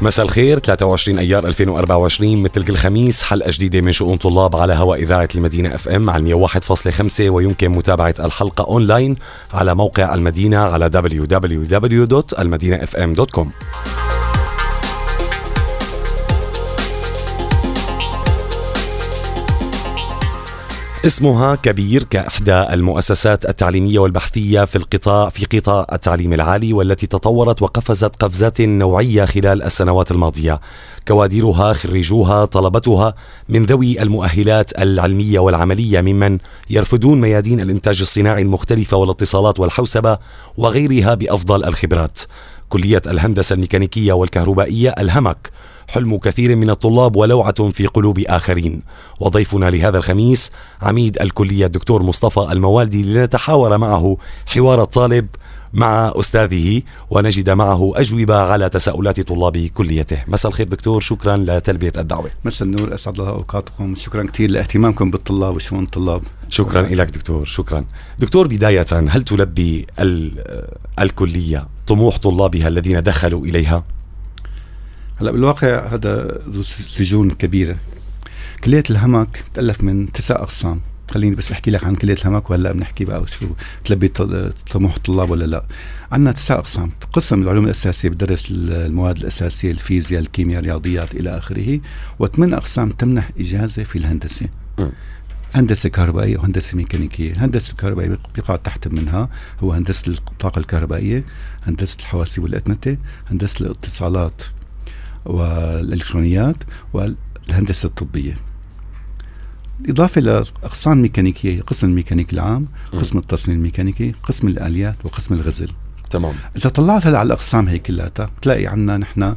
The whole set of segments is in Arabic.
مساء الخير. 23 أيار 2024 مثل كل خميس حلقة جديدة من شؤون طلاب على هواء إذاعة المدينة FM على 101.5، ويمكن متابعة الحلقة أونلاين على موقع المدينة على www.almadinafm.com. اسمها كبير كإحدى المؤسسات التعليمية والبحثية في قطاع التعليم العالي، والتي تطورت وقفزت قفزات نوعية خلال السنوات الماضية. كوادرها، خريجوها، طلبتها من ذوي المؤهلات العلمية والعملية، ممن يرفدون ميادين الإنتاج الصناعي المختلفة والاتصالات والحوسبة وغيرها بأفضل الخبرات. كلية الهندسة الميكانيكية والكهربائية ألهمك حلم كثير من الطلاب ولوعة في قلوب آخرين. وضيفنا لهذا الخميس عميد الكلية الدكتور مصطفى الموالدي، لنتحاور معه حوار الطالب مع أستاذه ونجد معه أجوبة على تساؤلات طلاب كليته. مساء الخير دكتور، شكرا لتلبية الدعوة. مساء النور، أسعد الله أوقاتكم. شكرا كثير لاهتمامكم بالطلاب وشؤون الطلاب. شكرا لك دكتور. شكرا دكتور. بداية، هل تلبي الكلية طموح طلابها الذين دخلوا إليها؟ هلا بالواقع هذا ذو سجون كبيرة. كلية الهمك تألف من 9 أقسام. خليني بس أحكي لك عن كلية الهمك، وهلا بنحكي بقى شو تلبي طموح الطلاب ولا لا. عندنا 9 أقسام. قسم العلوم الأساسية بدرس المواد الأساسية، الفيزياء، الكيمياء، الرياضيات إلى آخره. و8 أقسام تمنح إجازة في الهندسة. هندسة كهربائية وهندسة ميكانيكية. الهندسة الكهربائية بيقع تحت منها هو هندسة الطاقة الكهربائية، هندسة الحواسيب والأتمتة، هندسة الاتصالات والإلكترونيات، والهندسة الطبية. إضافة لأقسام ميكانيكية، قسم الميكانيك العام، قسم التصميم الميكانيكي، قسم الآليات، وقسم الغزل. تمام. إذا طلعت على الأقسام هي كلها تلاقي عنا نحن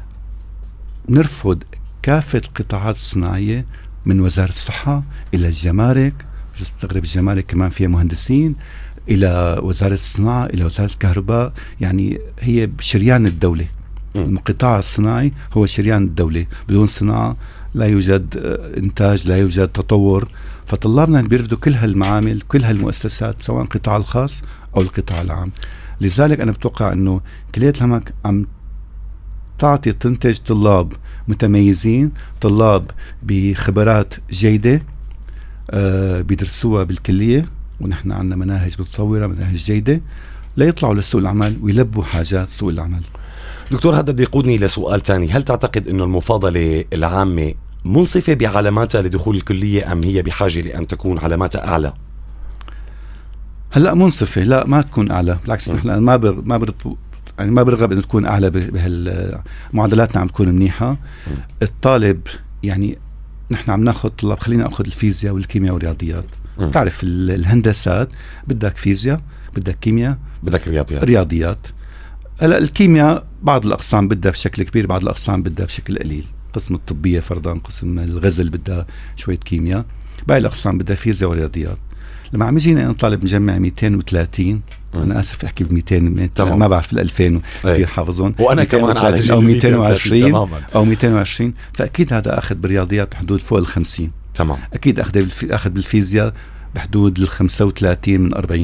نرفض كافة القطاعات الصناعية، من وزارة الصحة إلى الجمارك، مش تستغرب الجمارك كمان فيها مهندسين، إلى وزارة الصناعة، إلى وزارة الكهرباء. يعني هي شريان الدولة. القطاع الصناعي هو شريان الدولة. بدون صناعة لا يوجد إنتاج، لا يوجد تطور. فطلابنا بيرفضوا كل هالمعامل، كل هالمؤسسات، سواء القطاع الخاص أو القطاع العام. لذلك أنا بتوقع أنه كلية الهمك عم تنتج طلاب متميزين، طلاب بخبرات جيدة بيدرسوها بالكلية، ونحن عندنا مناهج متطورة، مناهج جيدة، لا يطلعوا لسوق العمل ويلبوا حاجات سوق العمل. دكتور، هذا بده يقودني لسؤال تاني. هل تعتقد أنه المفاضلة العامة منصفة بعلاماتها لدخول الكلية، أم هي بحاجة لأن تكون علاماتها أعلى؟ هلأ منصفة، لا ما تكون أعلى. بالعكس نحن ما برغب أن تكون أعلى. بهالمعادلاتنا عم تكون منيحة. الطالب يعني نحن عم ناخذ طلاب، خلينا أخذ الفيزياء والكيمياء والرياضيات. تعرف الهندسات بدك فيزياء، بدك كيمياء، بدك رياضيات. هلا الكيمياء بعض الأقسام بدها بشكل كبير، بعض الأقسام بدها بشكل قليل. قسم الطبية فرضا، قسم الغزل بدها شوية كيمياء، باقي الأقسام بدها فيزياء ورياضيات. لما عم يجينا أنا طالب مجمع 230، أنا آسف أحكي ب200، ما بعرف 2000 كثير حافظون، وأنا كمان أو 220 أو 220، فأكيد هذا أخذ بالرياضيات بحدود فوق 50. تمام. أكيد أخذ بالفيزياء بحدود 35 من 40.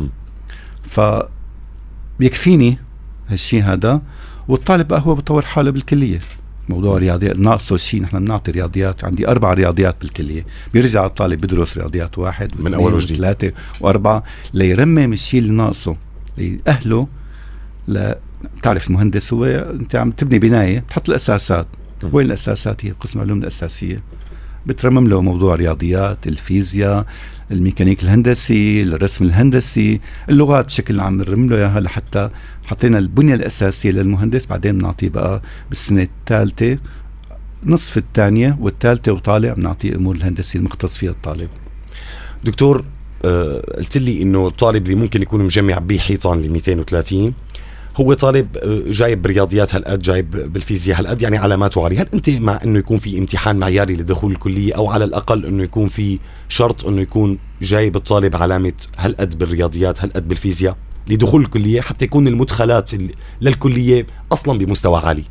فبيكفيني هالشيء هذا. والطالب بقى هو بطور حاله بالكلية. موضوع رياضيات ناقصه شيء، نحن بنعطي رياضيات. عندي 4 رياضيات بالكلية، بيرجع الطالب بدرس رياضيات 1 من أول وجديد 3 و4 ليرمم الشيء اللي ناقصه، لأهله. تعرف المهندس هو أنت عم تبني بناية، بتحط الأساسات. وين الأساسات؟ هي قسم العلوم الأساسية. بترمم له موضوع رياضيات، الفيزياء، الميكانيك الهندسي، الرسم الهندسي، اللغات بشكل عام بنرمم له اياها، لحتى حطينا البنية الأساسية للمهندس. بعدين بنعطيه بقى بالسنة الثالثة، نصف الثانية والثالثة وطالع، بنعطيه أمور الهندسية المختص فيها الطالب. دكتور، قلت لي إنه الطالب اللي ممكن يكون مجمع بحيطان ل 230 هو طالب جايب برياضيات هالقد، جايب بالفيزياء هالقد، يعني علاماته عالية. هل أنت مع إنه يكون في امتحان معياري لدخول الكلية، أو على الأقل إنه يكون في شرط إنه يكون جايب الطالب علامة هالقد بالرياضيات، هالقد بالفيزياء لدخول الكلية، حتى يكون المدخلات للكلية أصلا بمستوى عالي؟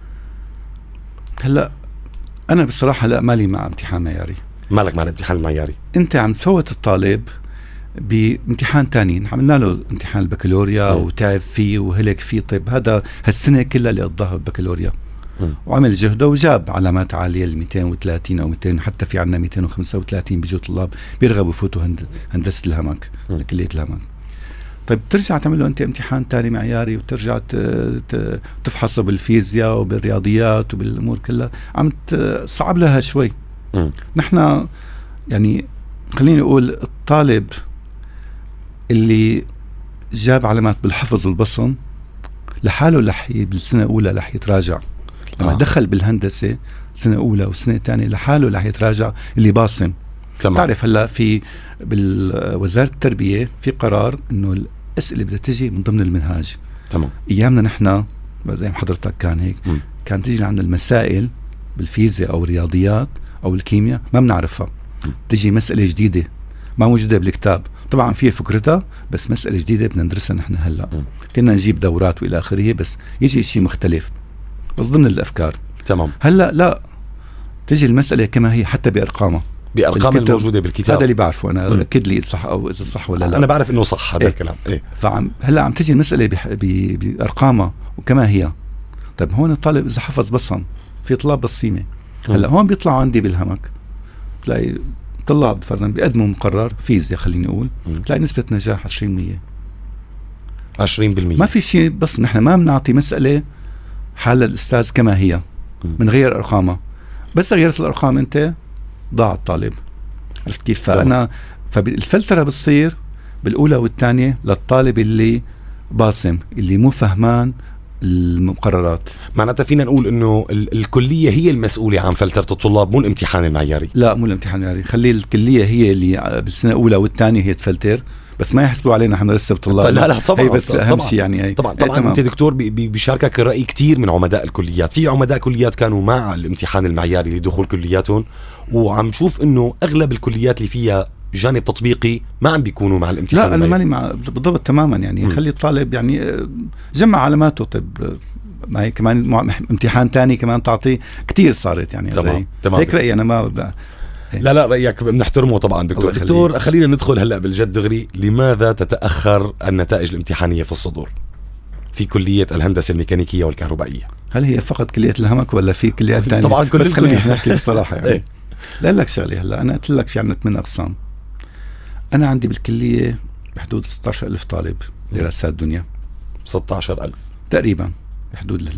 هلأ أنا بصراحة لا، مالي مع امتحان معياري. مالك مع الامتحان المعياري؟ أنت عم تفوت الطالب بامتحان تاني. عملنا له امتحان البكالوريا وتعب فيه وهلك فيه. طيب هذا هالسنة كلها اللي قضاها بالبكالوريا، وعمل جهده وجاب علامات عالية 230 أو 200، حتى في عنا 235 بيجوا طلاب بيرغبوا يفوتوا هندسة الهمك كلية الهمك. طيب ترجع تعمل له أنت امتحان تاني معياري وترجع تفحصه بالفيزياء وبالرياضيات وبالأمور كلها، عم تصعب لها شوي. نحن يعني خليني أقول الطالب اللي جاب علامات بالحفظ والبصم لحاله بالسنة الأولى رح يتراجع. لما دخل بالهندسة سنة أولى وسنة تانية لحاله رح يتراجع اللي باصم. تعرف هلا في بالوزارة التربية في قرار إنه الأسئلة بدها تجي من ضمن المنهاج. تمام. أيامنا نحن زي ما حضرتك كان هيك كان تيجي عندنا المسائل بالفيزياء أو الرياضيات أو الكيمياء ما بنعرفها، تجي مسألة جديدة ما موجودة بالكتاب، طبعا فيها فكرتها بس مسألة جديدة بدنا ندرسها نحن هلا. كنا نجيب دورات والى اخره بس يجي شيء مختلف بس ضمن الافكار. تمام. هلا لا، تجي المسألة كما هي حتى بارقامها، بارقام الموجودة بالكتاب. هذا اللي بعرفه انا، اكد لي صح او اذا صح ولا لا. انا بعرف انه صح هذا الكلام. هلا عم تجي المسألة بارقامها وكما هي. طيب هون الطالب اذا حفظ بصم، في طلاب بصيمة هلا هون بيطلعوا عندي بالهمك تلاقي طلاب فرضا بيقدموا مقرر فيزياء خليني اقول، تلاقي نسبة نجاح 20%. ما في شيء، بس نحن ما بنعطي مسألة حال الأستاذ كما هي، بنغير أرقامها. بس غيرت الأرقام أنت ضاع الطالب. عرفت كيف؟ فالفلترة بتصير بالأولى والثانية للطالب اللي باصم، اللي مو فهمان المقررات. معناتها فينا نقول انه الكلية هي المسؤولة عن فلترة الطلاب مو الامتحان المعياري. لا مو الامتحان المعياري، خلي الكلية هي اللي بالسنة الأولى والثانية هي تفلتر، بس ما يحسبوا علينا احنا لسه بطلاب. لا طبعا هي بس اهم شيء يعني طبعا انت دكتور بيشاركك الرأي كتير من عمداء الكليات. في عمداء كليات كانوا مع الامتحان المعياري لدخول كلياتهم، وعم شوف انه اغلب الكليات اللي فيها جانب تطبيقي ما عم بيكونوا مع الامتحان. لا انا ماني مع بالضبط تماما يعني. خلي الطالب يعني جمع علاماته. طيب ما هي كمان امتحان تاني كمان تعطيه كتير صارت يعني. تمام. هيك رأيي انا. ما لا رأيك بنحترمه طبعا دكتور. خلينا ندخل هلأ بالجد دغري. لماذا تتأخر النتائج الامتحانية في الصدور في كلية الهندسة الميكانيكية والكهربائية؟ هل هي فقط كلية الهمك ولا في كليات تانية؟ طبعا كل بس خلينا نحكي بصراحة يعني. لا لك شغلي، هلا أنا قلت لك في عندنا 8 أقسام. أنا عندي بالكلية بحدود 16,000 طالب دراسات دنيا. 16,000 تقريبا بحدود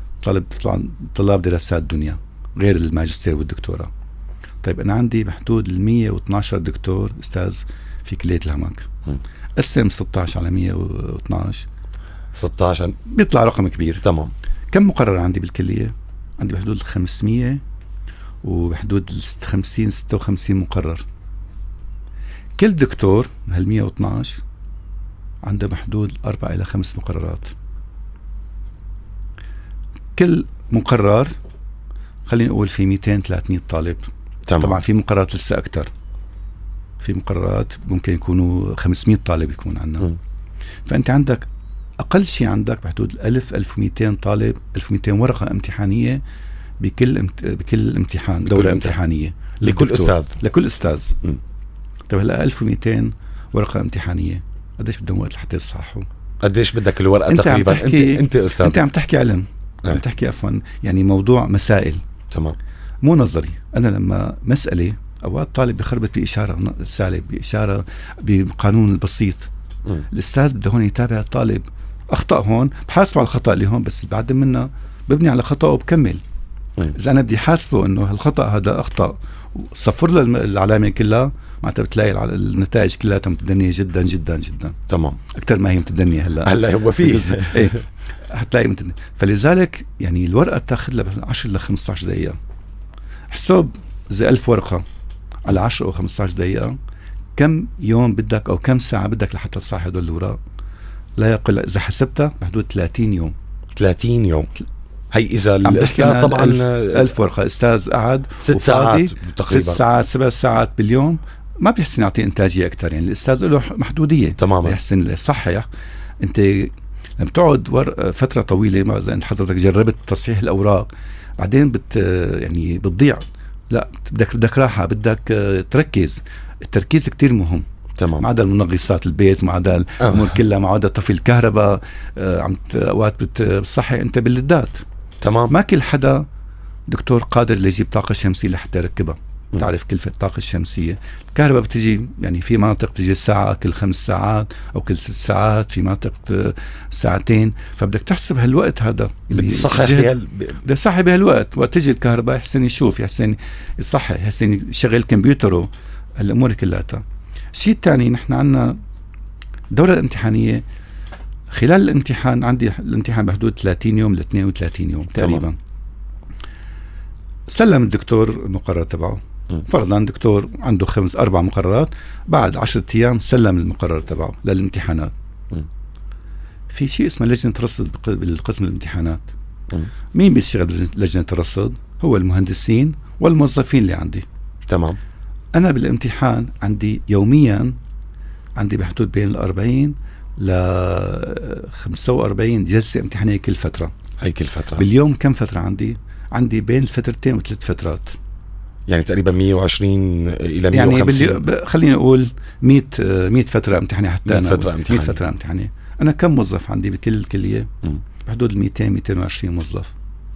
طلاب دراسات دنيا غير الماجستير والدكتوراه. طيب أنا عندي بحدود 112 دكتور أستاذ في كلية الهمك. قسم 16 على 112 16 بيطلع رقم كبير. تمام. كم مقرر عندي بالكلية؟ عندي بحدود 500 وبحدود 50-56 مقرر. كل دكتور من هال 112 عنده بحدود 4 إلى 5 مقررات. كل مقرر خلينا نقول في 200-300 طالب. تمام. طبعا في مقررات لسه أكتر، في مقررات ممكن يكونوا 500 طالب يكون عندنا. فأنت عندك أقل شيء عندك بحدود 1200 طالب، 1200 ورقة امتحانية بكل امتحان، دورة امتحانية لكل أستاذ. طيب هلا 1200 ورقة امتحانية قديش بدهم وقت لحتى يصححوا؟ قديش بدك الورقة تقريبا؟ انت أستاذ، انت عم تحكي علم. عم تحكي عفوا يعني موضوع مسائل. تمام. مو نظري. أنا لما مسألة أوقات طالب بخربط بإشارة سالب، بإشارة بقانون البسيط، الأستاذ بده هون يتابع الطالب. أخطأ هون بحاسبه على الخطأ اللي هون، بس بعد منه ببني على خطأه وبكمل. إذا أنا بدي حاسبه إنه هالخطأ هذا أخطأ وصفر له العلامة كلها، معناتها بتلاقي النتائج كلها متدنية جدا جدا جدا. تمام. أكثر ما هي متدنية هلا هو فيه إيه هتلاقي متدنية. فلذلك يعني الورقة بتاخذ لها 10 ل 15 دقيقة. حساب زي 1000 ورقة على 10 أو 15 دقيقة، كم يوم بدك أو كم ساعة بدك لحتى تصحح هدول الأوراق؟ لا يقل إذا حسبتها بحدود 30 يوم. 30 يوم. هي إذا الأستاذ طبعا 1000 ورقة، أستاذ قعد 6 ساعات تقريبا، 6 ساعات 7 ساعات باليوم، ما بيحسن يعطي إنتاجية أكتر. يعني الأستاذ له محدودية تماما. بيحسن يصحح. أنت لما تقعد فترة طويلة، ما إذا أنت حضرتك جربت تصحيح الأوراق بعدين يعني بتضيع. لا بدك راحة، بدك تركز. التركيز كتير مهم. تمام. ما عدا المنغصات البيت، ما عدا الأمور كلها، ما عدا طفي الكهرباء، عم اوقات بتصحي انت باللدات. تمام. ما كل حدا دكتور قادر يجيب طاقة شمسية لحتى يركبها. تعرف كلفة الطاقة الشمسية، الكهرباء بتجي يعني في مناطق بتجي ساعة كل 5 ساعات أو كل 6 ساعات، في مناطق ساعتين، فبدك تحسب هالوقت هذا بدي صحح بدي صحح بهالوقت. وقت تجي الكهرباء يحسن يشوف، يحسن يصحح، يحسن يشغل كمبيوتره، الأمور كلها. الشيء الثاني، نحن عنا الدورة الامتحانية خلال الامتحان، عندي الامتحان بحدود 30 يوم ل 32 يوم تقريبا. سلم الدكتور المقرر تبعه، فرضا دكتور عنده 4 مقررات، بعد 10 أيام سلم المقرر تبعه للامتحانات. في شيء اسمه لجنة رصد بالقسم الامتحانات. مين بيشتغل لجنة الرصد؟ هو المهندسين والموظفين اللي عندي. تمام. أنا بالامتحان عندي يوميا عندي بحدود بين 40 ل 45 جلسة امتحانية كل فترة. هي كل فترة باليوم كم فترة عندي بين الفترتين و3 فترات، يعني تقريبا 120 إلى 150. يعني خلينا نقول 100 فترة امتحانية. حتى 100 فترة امتحانية. أنا كم موظف عندي بكل الكلية؟ بحدود 200-220 موظف.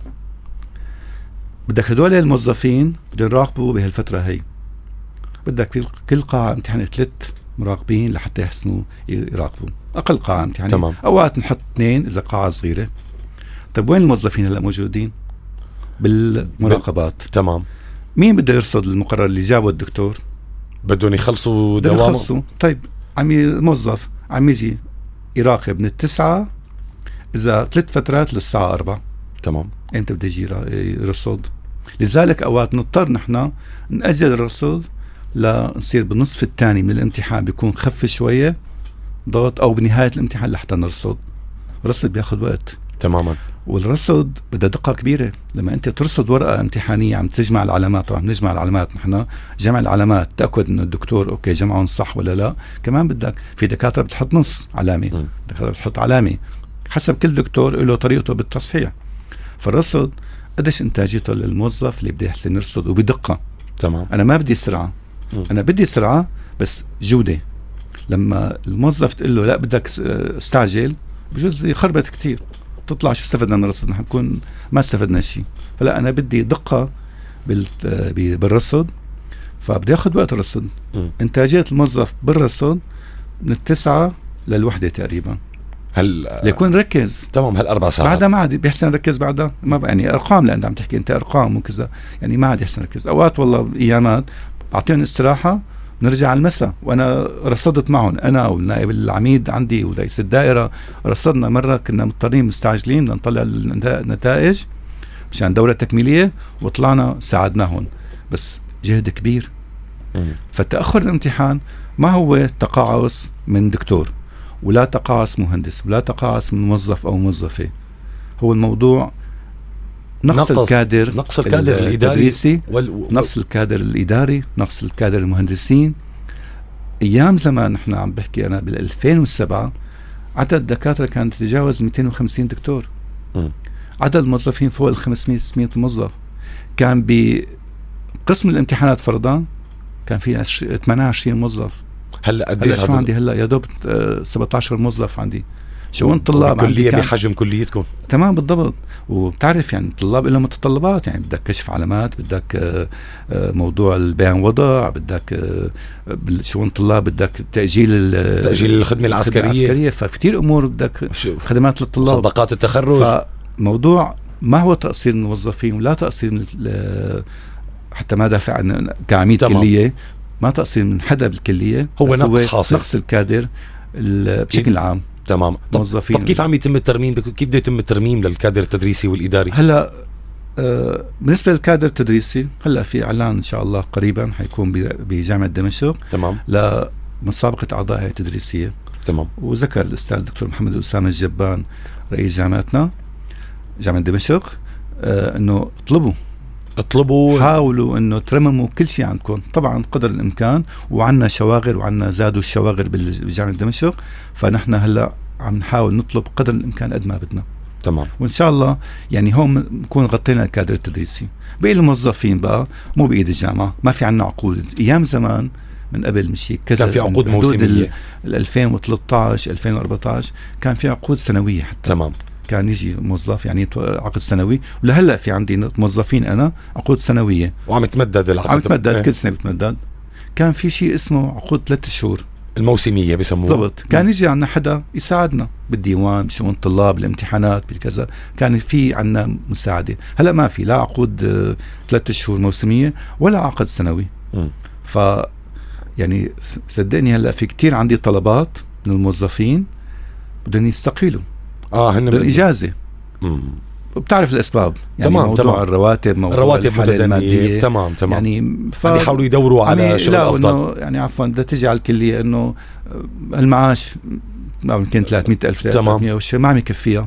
بدك هدول الموظفين بدهم يراقبوا بهالفترة هي. بدك في كل قاعة امتحانية 3 مراقبين لحتى يحسنوا يراقبوا. أقل قاعة امتحانية. تمام. أوقات نحط 2 إذا قاعة صغيرة. طيب وين الموظفين هلا موجودين؟ بالمراقبات. تمام. مين بده يرصد المقرر اللي جابه الدكتور؟ بدهم يخلصوا دوامه. طيب الموظف عم يجي يراقب من 9 إذا 3 فترات للساعة 4. تمام. أنت بده يجي يرصد. لذلك أوقات نضطر نحن نأجل الرصد لنصير بالنصف الثاني من الامتحان، بيكون خف شوية ضغط، أو بنهاية الامتحان لحتى نرصد. الرصد بياخد وقت. تماما. والرصد بدها دقة كبيرة. لما أنت ترصد ورقة امتحانية عم تجمع العلامات، طبعا نجمع العلامات نحن، جمع العلامات تأكد إنه الدكتور أوكي جمعهم صح ولا لا. كمان بدك في دكاترة بتحط نص علامة، دكاترة بتحط علامة، حسب كل دكتور له طريقته بالتصحيح. فالرصد قديش إنتاجيته للموظف اللي بده يحسن يرصد وبدقة. تمام. أنا ما بدي سرعة، أنا بدي سرعة بس جودة. لما الموظف تقول له لا بدك استعجل، بجوز يخربط كتير، تطلع شو استفدنا من الرصد؟ نحن نكون ما استفدنا شيء. فلا أنا بدي دقة بالرصد، فبدي أخذ وقت الرصد. إنتاجية الموظف بالرصد من 9 ل1 تقريبا. ليكون ركز. تمام. 4 ساعات بعدها ما عاد بيحسن ركز. بعدها ما يعني أرقام، لأن عم تحكي أنت أرقام وكذا، يعني ما عاد يحسن ركز. أوقات والله أيامات أعطيهم استراحة، نرجع على المساء وأنا رصدت معهم، أنا والنائب العميد عندي ورئيس الدائرة. رصدنا مرة كنا مضطرين مستعجلين نطلع النتائج مشان دورة تكميلية، وطلعنا ساعدناهم، بس جهد كبير. فالتأخر الامتحان ما هو تقاعس من دكتور، ولا تقاعس مهندس، ولا تقاعس من موظف أو موظفة. هو الموضوع نقص الكادر الإداري، نقص الكادر الإداري، نقص الكادر المهندسين. أيام زمان نحن عم بحكي أنا بال2007 عدد الدكاترة كانت تتجاوز 250 دكتور. عدد الموظفين فوق 500-600 موظف. كان بقسم الامتحانات فرضا كان في 28 موظف. هلا قديش عندي؟ هلا يا دوب 17 موظف عندي. شو طلاب كلية بحجم كليتكم. تمام بالضبط. وبتعرف يعني الطلاب لهم متطلبات، يعني بدك كشف علامات، بدك موضوع البيان وضع، بدك شؤون طلاب، بدك تأجيل الخدمة العسكرية. فكتير أمور بدك، خدمات للطلاب، صدقات التخرج. فموضوع ما هو تقصير من الموظفين ولا تقصير حتى ما دافع عن كعميد كلية، ما تقصير من حدا بالكلية، هو نقص حاصل، نقص الكادر بشكل عام. تمام. طب كيف عم يتم الترميم؟ كيف بده يتم الترميم للكادر التدريسي والإداري؟ هلا بالنسبة للكادر التدريسي، هلا في إعلان إن شاء الله قريبا حيكون بجامعة دمشق. تمام. لمسابقة أعضاء هيئة تدريسية. تمام. وذكر الأستاذ دكتور محمد أسامة الجبان رئيس جامعتنا جامعة دمشق إنه اطلبوا حاولوا انه ترمموا كل شيء عندكم طبعا قدر الامكان. وعنا شواغر، وعنا زادوا الشواغر بجامعة دمشق، فنحن هلا عم نحاول نطلب قدر الامكان قد ما بدنا. تمام. وان شاء الله يعني هون نكون غطينا الكادر التدريسي. باقي الموظفين بقى مو بايد الجامعة، ما في عنا عقود. ايام زمان من قبل مشي كذا كان في عقود موسمية. 2013 2014 كان في عقود سنوية حتى. تمام. كان يجي موظف يعني عقد سنوي، ولهلا في عندي موظفين انا عقود سنويه وعم تمدد العقد، عم تمدد كل سنه بتمدد. كان في شيء اسمه عقود 3 شهور الموسميه بسموها بالضبط. كان يجي عنا حدا يساعدنا بالديوان، بشؤون الطلاب، بالامتحانات، بالكذا، كان في عنا مساعده. هلا ما في لا عقود 3 شهور موسميه ولا عقد سنوي. ف يعني صدقني هلا في كتير عندي طلبات من الموظفين بدهم يستقيلوا هن بالإجازة. وبتعرف الأسباب يعني تمام موضوع تمام. الرواتب، موضوع الحالة المادية. تمام يعني يحاولوا يدوروا على شغل أفضل. يعني عفوا بدها تجي على الكلية إنه المعاش يمكن 300,000 300 ما عم يكفيها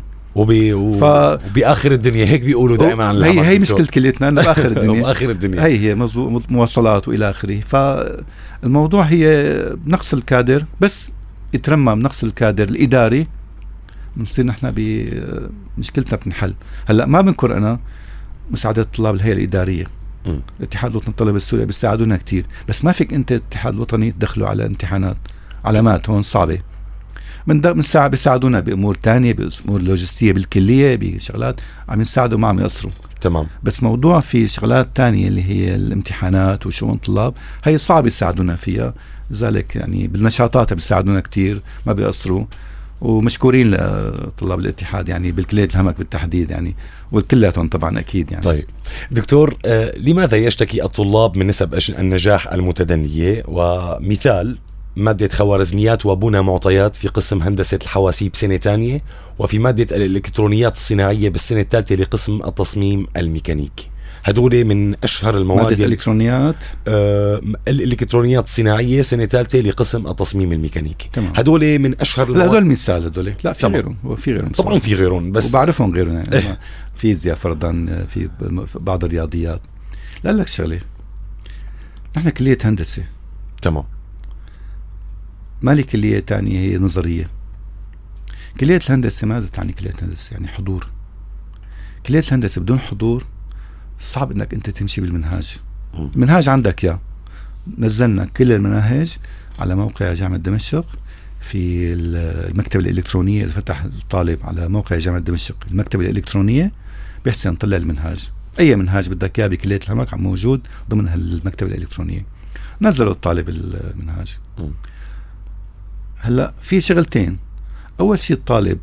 وبآخر الدنيا هيك بيقولوا دائما عن هي مشكلة كليتنا إنه بآخر الدنيا بآخر الدنيا هي مواصلات وإلى آخره. فالموضوع هي نقص الكادر، بس يترمم نقص الكادر الإداري بنصير نحن بمشكلتنا بنحل. هلا ما بنكر انا مساعدة الطلاب الهيئة الإدارية، الاتحاد الوطني للطلبة السورية بيساعدونا كتير، بس ما فيك انت الاتحاد الوطني تدخلوا على امتحانات علامات هون صعبة. من ساعة بيساعدونا بأمور تانية، بأمور لوجستية بالكلية، بشغلات عم يساعدوا ما عم يقصروا. تمام. بس موضوع في شغلات تانية اللي هي الامتحانات وشؤون الطلاب هي صعب يساعدونا فيها، لذلك يعني بالنشاطات بيساعدونا كتير ما بيقصروا. ومشكورين لطلاب الاتحاد يعني بالكلية الهمك بالتحديد يعني، والكلاتهم طبعا أكيد يعني. طيب دكتور، لماذا يشتكي الطلاب من نسب النجاح المتدنية؟ ومثال مادة خوارزميات وبنى معطيات في قسم هندسة الحواسيب سنة تانية، وفي مادة الإلكترونيات الصناعية بالسنة الثالثة لقسم التصميم الميكانيكي. هدول من أشهر المواد. مادة الإلكترونيات الإلكترونيات الصناعية سنة ثالثة لقسم التصميم الميكانيكي. تمام. هدول من أشهر المواد. لا هدول مثال هدول، لا في غيرهم، في غيرهم طبعا في غيرهم بس وبعرفهم غيرهم يعني فيزياء فرضا، في بعض الرياضيات. لا لك شغلة، نحن كلية هندسة تمام، مالي كلية تانية هي نظرية. كلية الهندسة ماذا تعني كلية الهندسة؟ يعني حضور. كلية الهندسة بدون حضور صعب انك انت تمشي بالمنهاج. المنهاج عندك يا نزلنا كل المناهج على موقع جامعة دمشق في المكتبة الإلكترونية. إذا فتح الطالب على موقع جامعة دمشق المكتبة الإلكترونية بيحسن نطلع المنهاج، أي منهاج بدك إياه بكلية الهمك عم موجود ضمن المكتبة الإلكترونية. نزلوا الطالب المنهاج. هلا في شغلتين. أول شيء الطالب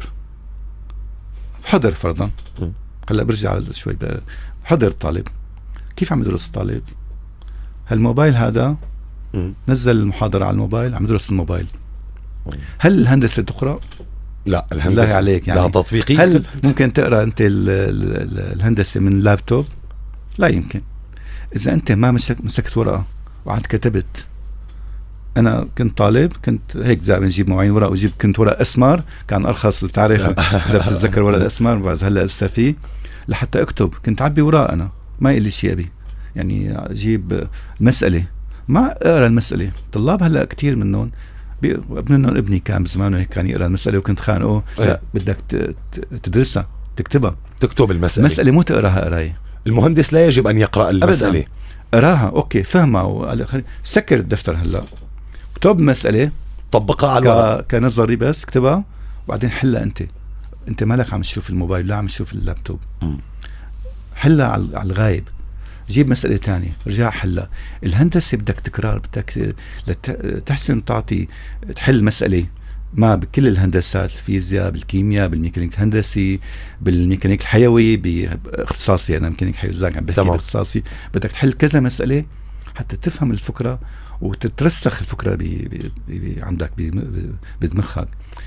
حضر فرضا، هلا برجع شوي بقى. حضر الطالب، كيف عم يدرس الطالب؟ هالموبايل هذا نزل المحاضرة على الموبايل، عم يدرس الموبايل. هل الهندسة تقرأ؟ لا الهندسة الله عليك يعني. لا تطبيقي. هل ممكن تقرأ أنت الهندسة من لابتوب؟ لا يمكن. إذا أنت ما مسكت ورقة وعاد كتبت. أنا كنت طالب، كنت هيك دائما نجيب مواعين ورق، وجيب كنت ورق أسمر، كان أرخص بتعرف إذا بتتذكر ورق الأسمر، بعد هلا لسه فيه لحتى أكتب. كنت عبي ورق أنا ما يقلي شيء أبي يعني، أجيب مسألة ما أقرأ المسألة. طلاب هلا كتير منهم منهم ابني كان بزمانه هيك كان يقرأ المسألة وكنت خانقه. لا بدك تدرسها، تكتبها، تكتب المسألة مو تقراها قراية. المهندس لا يجب أن يقرأ المسألة، قراها أوكي فهمها سكر الدفتر هلا اكتب مسألة طبقها على الورق كنظري بس اكتبها وبعدين حلها. انت مالك عم تشوف الموبايل، لا عم تشوف اللابتوب. حلها على الغايب. جيب مسألة تانية رجع حلها. الهندسة بدك تكرار، بدك تحسن تعطي تحل مسألة ما بكل الهندسات، الفيزياء، بالكيمياء، بالميكانيك الهندسي، بالميكانيك الحيوي، باختصاصي انا ميكانيك حيوي زاك عم بحكي باختصاصي. بدك تحل كذا مسألة حتى تفهم الفكرة وتترسخ الفكرة عندك بدماغك.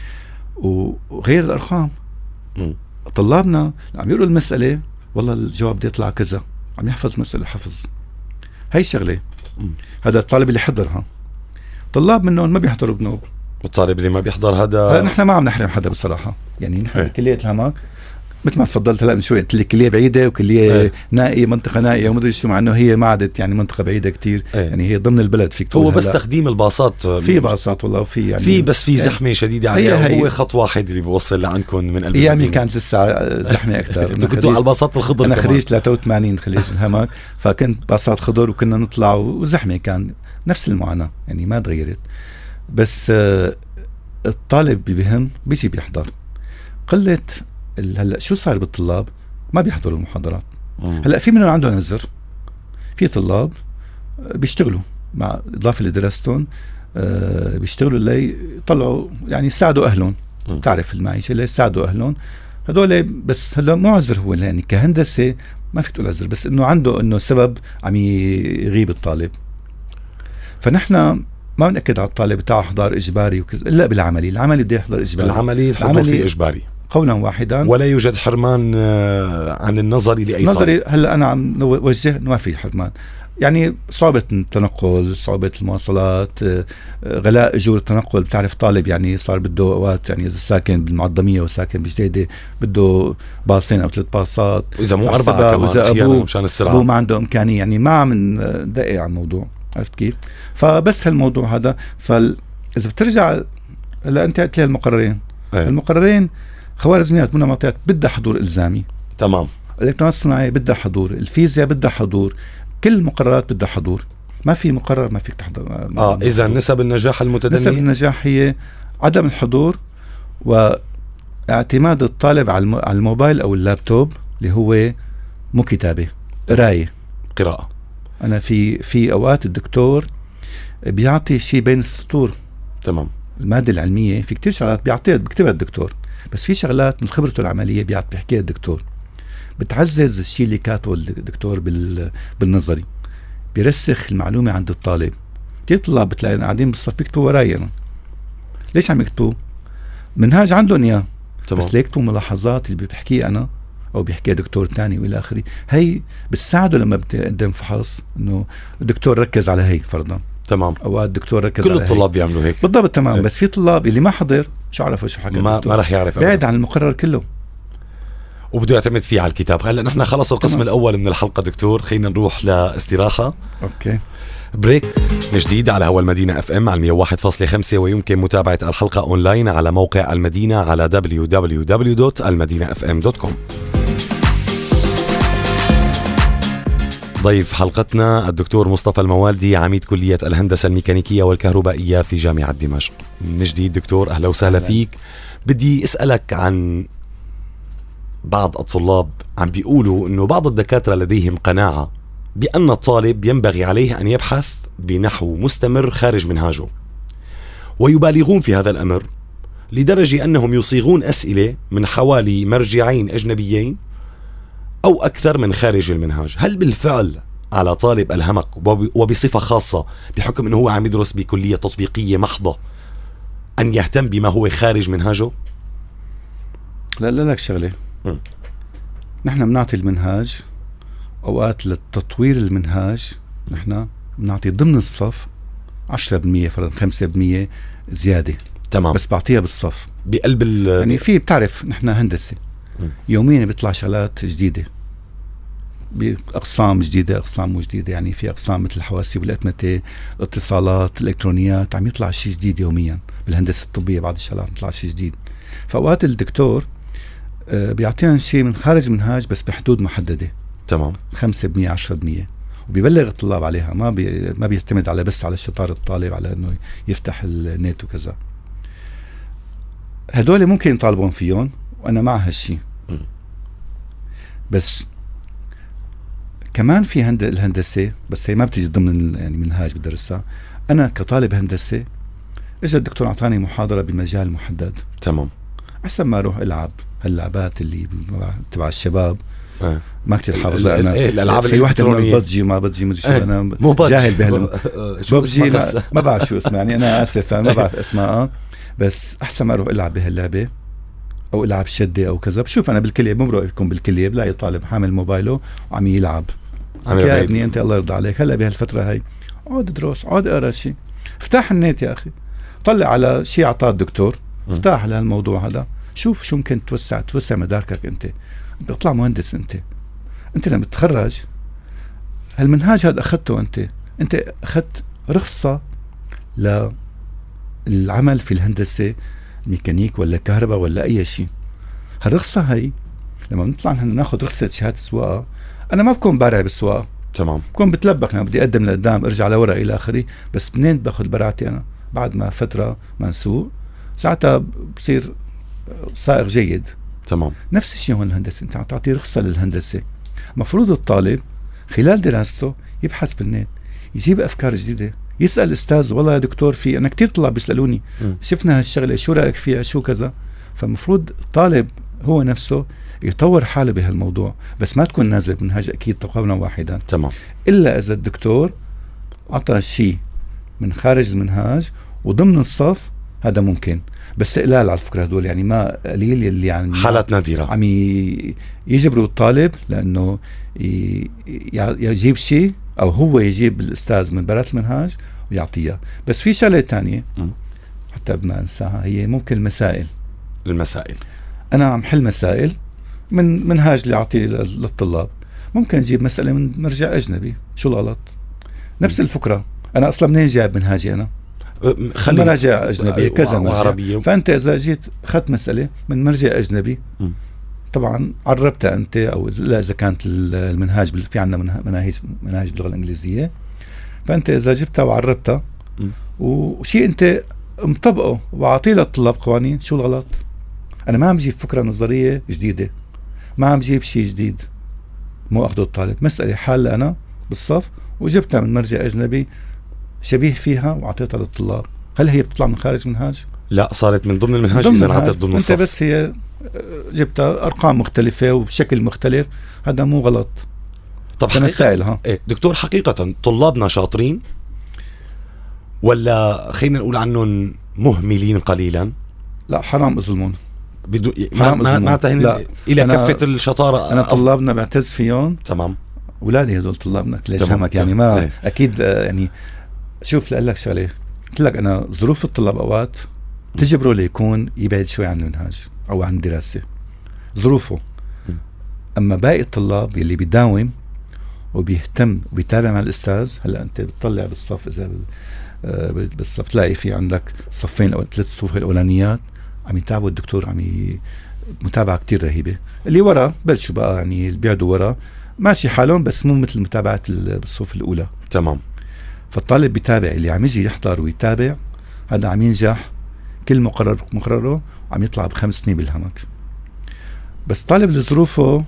وغير الأرقام، طلابنا عم يقروا المسألة والله الجواب بده يطلع كذا، عم يحفظ مسألة حفظ. هاي شغلة. هذا الطالب اللي حضرها. طلاب منهم ما بيحضروا بنوب. الطالب اللي ما بيحضر هذا نحن ما عم نحرم حدا بصراحة يعني. نحن كلية الهمك مثل ما تفضلت هلا من شوي، قلت لك كلية بعيدة وكلية نائية، منطقة نائية ومدري شو، مع انه هي ما عادت يعني منطقة بعيدة كتير يعني، هي ضمن البلد فيك هو بس تقديم الباصات. في باصات والله، وفي يعني في بس في زحمة شديدة عليها. هو خط واحد اللي بيوصل لعندكم من قلب ايامي كانت لسه زحمة اكثر. كنتوا على الباصات الخضر. انا خريج 83 خريج الهمك، فكنت باصات خضر وكنا نطلع وزحمة، كان نفس المعاناة يعني ما تغيرت. بس الطالب بهم بيجي بيحضر. قلة هلا شو صار بالطلاب؟ ما بيحضروا المحاضرات. هلا في منهم عندهم عذر، في طلاب بيشتغلوا مع اضافه لدراستهم، بيشتغلوا اللي يطلعوا يعني يساعدوا اهلهم. تعرف المعيشه اللي يساعدوا اهلهم هدول. بس هلا مو عذر هو، يعني كهندسه ما فيك تقول عذر، بس انه عنده انه سبب عم يغيب الطالب. فنحن ما بنأكد على الطالب تاعه حضار اجباري وكذا، الا بالعملي. العملي بده يحضر اجباري، العملي الحضور فيه اجباري قولا واحدا، ولا يوجد حرمان عن النظري لاي نظري طالب. هلا انا عم نوجه ما في حرمان، يعني صعوبة التنقل، صعوبة المواصلات، غلاء اجور التنقل. بتعرف طالب يعني صار بده اوقات، يعني اذا ساكن بالمعظمية وساكن بجديدة بده باصين او 3 باصات، واذا مو 4 كمان احيانا مشان السرعة، ابوه ما عنده امكانية، يعني ما عم ندقق على الموضوع. عرفت كيف؟ فبس هالموضوع هذا. اذا بترجع هلا انت قلت لي المقررين، المقررين خوارزميات منها معطيات بدها حضور الزامي. تمام. الالكترونيات الصناعية بدها حضور، الفيزياء بدها حضور، كل المقررات بدها حضور. ما في مقرر ما فيك تحضر. اذا نسب النجاح المتدنية، نسب النجاح هي عدم الحضور واعتماد الطالب على الموبايل او اللابتوب، اللي هو مو كتابة، قراية، قراءة. انا في اوقات الدكتور بيعطي شيء بين السطور. تمام. المادة العلمية في كتير شغلات بيكتبها الدكتور، بس في شغلات من خبرته العملية بيحكيها الدكتور، بتعزز الشيء اللي كاتبه الدكتور بالنظري، بيرسخ المعلومة عند الطالب. كتير طلاب بتلاقي قاعدين بالصف بيكتبوا وراي أنا. ليش عم يكتبوا؟ منهاج عندهم إياه، بس ليكتبوا ملاحظات اللي بتحكيه أنا أو بيحكيها دكتور تاني وإلى آخره. هي بتساعده لما بتقدم فحص، إنه الدكتور ركز على هي فرضا. تمام. أوقات الدكتور ركز كل على الطلاب بيعملوا هيك بالضبط. تمام. بس في طلاب اللي ما حضر شو عرفوا شو حكى ما رح يعرف، بعد عن المقرر كله وبده يعتمد فيه على الكتاب. هلا نحن خلص القسم تمام. الأول من الحلقة دكتور، خلينا نروح لاستراحة. أوكي. بريك. من جديد على هوا المدينة FM على 101.5، ويمكن متابعة الحلقة أونلاين على موقع المدينة على www.almadinafm.com. ضيف حلقتنا الدكتور مصطفى الموالدي، عميد كلية الهندسة الميكانيكية والكهربائية في جامعة دمشق. من جديد دكتور، أهلا وسهلا فيك. بدي أسألك عن بعض الطلاب عم بيقولوا أنه بعض الدكاترة لديهم قناعة بأن الطالب ينبغي عليه أن يبحث بنحو مستمر خارج منهاجه، ويبالغون في هذا الأمر لدرجة أنهم يصيغون أسئلة من حوالي مرجعين أجنبيين أو أكثر من خارج المنهاج. هل بالفعل على طالب ألهمك وبصفة خاصة بحكم أنه هو عم يدرس بكلية تطبيقية محضة أن يهتم بما هو خارج منهاجه؟ لا لك شغلة، نحن بنعطي المنهاج أوقات للتطوير المنهاج، نحن بنعطي ضمن الصف 10% فرضا 5% زيادة. تمام. بس بعطيها بالصف بقلب يعني في بتعرف نحن هندسة يوميا بيطلع شغلات جديدة بأقسام جديدة، أقسام مو جديدة. يعني في أقسام مثل الحواسيب والأتمتة، الاتصالات، الإلكترونيات، عم يطلع شيء جديد يوميا. بالهندسة الطبية بعض الشغلات بيطلع شيء جديد. فأوقات الدكتور بيعطينا شيء من خارج منهاج بس بحدود محددة. تمام. 5% 10%، وبيبلغ الطلاب عليها. ما بيعتمد على بس على شطارة الطالب على انه يفتح النت وكذا. هدول ممكن يطالبون فيهم وانا مع هالشي. بس كمان في الهندسة، بس هي ما بتيجي ضمن يعني منهاج بدرسها. انا كطالب هندسة اجى الدكتور اعطاني محاضرة بمجال محدد. تمام. احسن ما اروح العب هاللعبات اللي تبع الشباب ما كتير حافظة أنا. الألعاب في واحدة ببجي وما ببجي مدري شو. أنا جاهل ببجي ما بعرف شو اسمها، يعني أنا آسف أنا ما بعرف اسمها. بس أحسن ما أروح ألعب بهاللعبة أو ألعب شدة أو كذا. بشوف أنا بالكلية، بمرق لكم بالكلية بلاقي طالب حامل موبايله وعم يلعب. يا ابني أنت الله يرضى عليك، هلا بهالفترة هاي عود دروس، عود اقرا شيء، افتح النت يا أخي، طلع على شيء أعطاه الدكتور، افتح على الموضوع هذا، شوف شو ممكن توسع مداركك. أنت بيطلع مهندس. انت لما تتخرج هالمنهاج هذا اخذته، انت اخذت رخصة للعمل في الهندسة ميكانيك ولا كهرباء ولا اي شيء. هالرخصة هي لما بنطلع نحن ناخذ رخصة شهادة سواقة، انا ما بكون بارع بالسواقة. تمام. بكون بتلبك، انا بدي اقدم لقدام ارجع لورا الى اخره. بس منين باخذ براعتي انا؟ بعد ما فترة ما نسوق، ساعتها بصير سائق جيد. تمام. نفس الشيء هون الهندسة، انت عم تعطي رخصة للهندسة، مفروض الطالب خلال دراسته يبحث بالنت، يجيب افكار جديدة، يسأل استاذ، والله يا دكتور في انا كتير طلاب بيسألوني شفنا هالشغلة شو رأيك فيها شو كذا. فمفروض الطالب هو نفسه يطور حاله بهالموضوع، بس ما تكون نازل منهاج اكيد قولا واحدا. تمام. الا اذا الدكتور عطى شيء من خارج المنهاج وضمن الصف، هذا ممكن، بس قلال على فكرة هدول، يعني ما قليل اللي يعني حالات نادرة عم يجبروا الطالب لأنه يجيب شيء أو هو يجيب الأستاذ من برات المنهاج ويعطيها. بس في شغلة تانية حتى بدنا ننساها، هي ممكن المسائل. أنا عم حل مسائل من منهاج اللي أعطيه للطلاب، ممكن أجيب مسألة من مرجع أجنبي، شو الغلط؟ نفس الفكرة، أنا أصلا منين جايب منهاجي؟ أنا مراجع أجنبية كذا مرجع. فأنت إذا جيت أخذت مسألة من مرجع أجنبي طبعا عربتها أنت، أو لا إذا كانت المنهاج في عندنا مناهج باللغة الإنجليزية، فأنت إذا جبتها وعربتها وشيء أنت مطبقه وعطيه للطلاب قوانين، شو الغلط؟ أنا ما عم جيب فكرة نظرية جديدة، ما عم جيب شيء جديد مو أخذه الطالب، مسألة حالة أنا بالصف وجبتها من مرجع أجنبي شبيه فيها وعطيتها للطلاب، هل هي بتطلع من خارج منهاج؟ لا، صارت من ضمن المنهاج إذا انعطت ضمن الصف. أنت بس هي جبتها أرقام مختلفة وبشكل مختلف، هذا مو غلط. طب مسائل دكتور، حقيقة طلابنا شاطرين ولا خلينا نقول عنهم مهملين قليلا؟ لا، حرام أظلمون. ما تهين إلى كفة الشطارة. أنا طلابنا بعتز فيهم. تمام. أولادي هدول طلابنا كليشامك يعني ما أكيد يعني. شوف لأقول لك شغلة، قلت لك أنا ظروف الطلاب أوقات تجبره ليكون يبعد شوي عن المنهاج أو عن الدراسة، ظروفه. أما باقي الطلاب يلي بيداوم وبيهتم وبيتابع مع الأستاذ، هلأ أنت بتطلع بالصف، إذا بالصف تلاقي في عندك صفين أو 3 صفوف الأولانيات عم يتابعوا الدكتور، متابعة كتير رهيبة. اللي ورا بلشوا بقى يعني اللي بيقعدوا ورا ماشي حالهم، بس مو مثل متابعة بالصفوف الأولى. تمام. فالطالب بيتابع، اللي عم يجي يحضر ويتابع هذا عم ينجح، كل مقرره عم يطلع ب5 سنين بالهمك. بس طالب لظروفه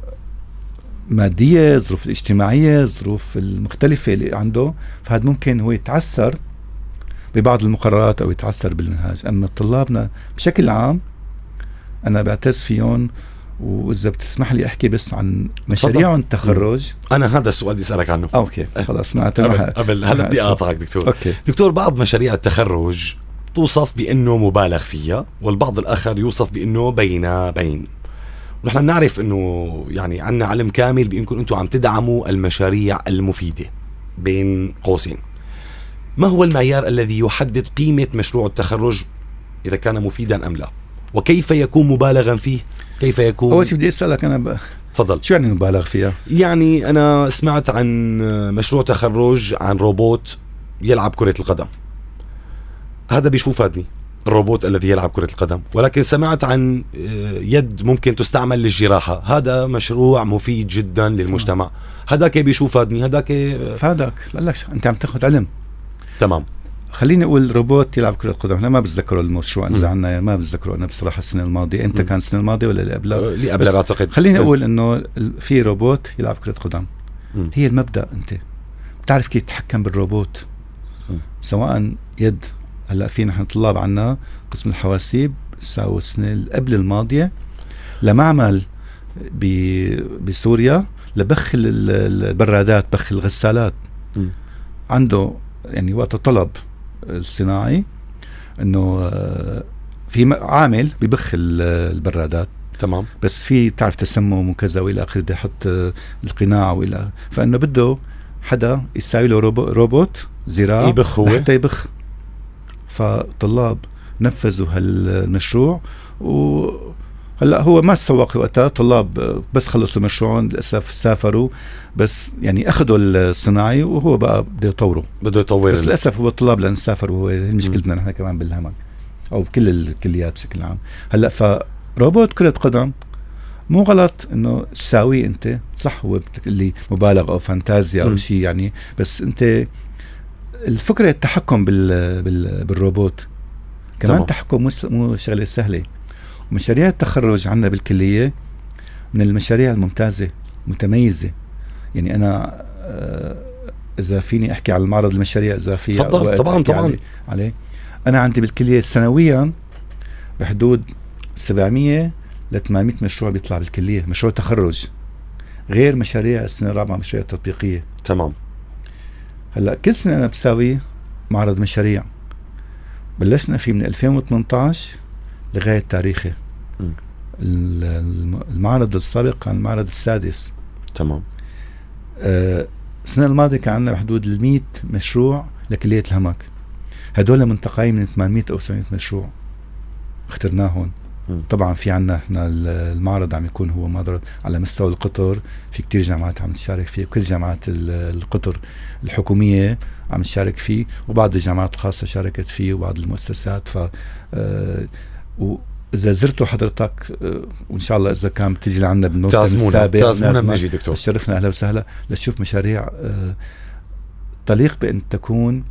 مادية، ظروف الاجتماعية، ظروف المختلفة اللي عنده، فهذا ممكن هو يتعثر ببعض المقررات أو يتعثر بالمنهاج. أما طلابنا بشكل عام أنا بعتز فيهم، وإذا بتسمح لي أحكي بس عن مشاريعهم التخرج. أنا هذا السؤال بدي أسألك عنه. أوكي خلاص، ما قبل هلا بدي أقاطعك دكتور. أوكي. دكتور، بعض مشاريع التخرج توصف بأنه مبالغ فيها، والبعض الآخر يوصف بأنه بين. ونحن نعرف أنه يعني عنا علم كامل بأنكم أنتم عم تدعموا المشاريع المفيدة بين قوسين. ما هو المعيار الذي يحدد قيمة مشروع التخرج إذا كان مفيدا أم لا؟ وكيف يكون مبالغا فيه؟ كيف يكون؟ أول شيء بدي أسألك أنا تفضل. شو يعني مبالغ فيها؟ يعني أنا سمعت عن مشروع تخرج عن روبوت يلعب كرة القدم، هذا بشو فادني الروبوت الذي يلعب كرة القدم؟ ولكن سمعت عن يد ممكن تستعمل للجراحة، هذا مشروع مفيد جدا للمجتمع، هذاك بشو فادني؟ هذاك فادك. لك أنت عم تاخذ علم. تمام. خليني أقول روبوت يلعب كرة القدم، أنا ما بتذكروا المشروع اللي عنا، ما بتذكره أنا بصراحة السنة الماضية. أنت كان السنة الماضية ولا اللي قبلها؟ اللي قبلها بعتقد. خليني أقول إنه في روبوت يلعب كرة قدم. هي المبدأ، أنت بتعرف كيف تتحكم بالروبوت، سواء يد. هلا في نحن طلاب عنا قسم الحواسيب ساووا السنة قبل الماضية لمعمل بسوريا لبخ البرادات، بخ الغسالات. عنده يعني وقت طلب الصناعي انه في عامل ببخ البرادات. تمام. بس في تعرف تسمم وكذا والى اخره، بده يحط القناع والى، فانه بده حدا يساوي له روبوت زراعي يبخ هو حتى يبخ. فطلاب نفذوا هالمشروع، وهلا هو ما سوق وقتها، طلاب بس خلصوا مشروعهم للاسف سافروا، بس يعني اخذوا الصناعي وهو بقى بده يطوره، بس للاسف هو الطلاب لان سافروا، وهو مشكلتنا نحن كمان بالهمك او بكل الكليات بشكل عام. هلا فروبوت كرة قدم مو غلط انه تساويه انت، صح هو اللي مبالغ او فانتازيا او شيء يعني، بس انت الفكرة التحكم بالروبوت كمان. تمام. تحكم مو شغلة سهلة، مشاريع التخرج عندنا بالكلية من المشاريع الممتازة متميزة. يعني أنا إذا فيني أحكي على المعرض المشاريع إذا في طبعا عليه. أنا عندي بالكلية سنويا بحدود 700 ل 800 مشروع بيطلع بالكلية، مشروع تخرج، غير مشاريع السنة الرابعة، مشاريع تطبيقية. تمام. هلا كل سنة أنا بساوي معرض مشاريع، بلشنا فيه من 2018 لغاية تاريخه. المعرض السابق كان المعرض السادس. تمام. السنة الماضية كان عندنا بحدود 100 مشروع لكلية الهمك، هدول منتقين من 800 أو 700 مشروع اخترناهم. طبعا في عنا احنا المعرض عم يكون هو معرض على مستوى القطر، في كتير جامعات عم تشارك فيه، كل جامعات القطر الحكومية عم تشارك فيه، وبعض الجامعات الخاصة شاركت فيه، وبعض المؤسسات. إذا زرتوا حضرتك وإن شاء الله إذا كان بتيجي لعنا بالموسم السابق تعزمونا بنجي دكتور، شرفنا أهلا وسهلا لتشوف مشاريع تليق بأن تكون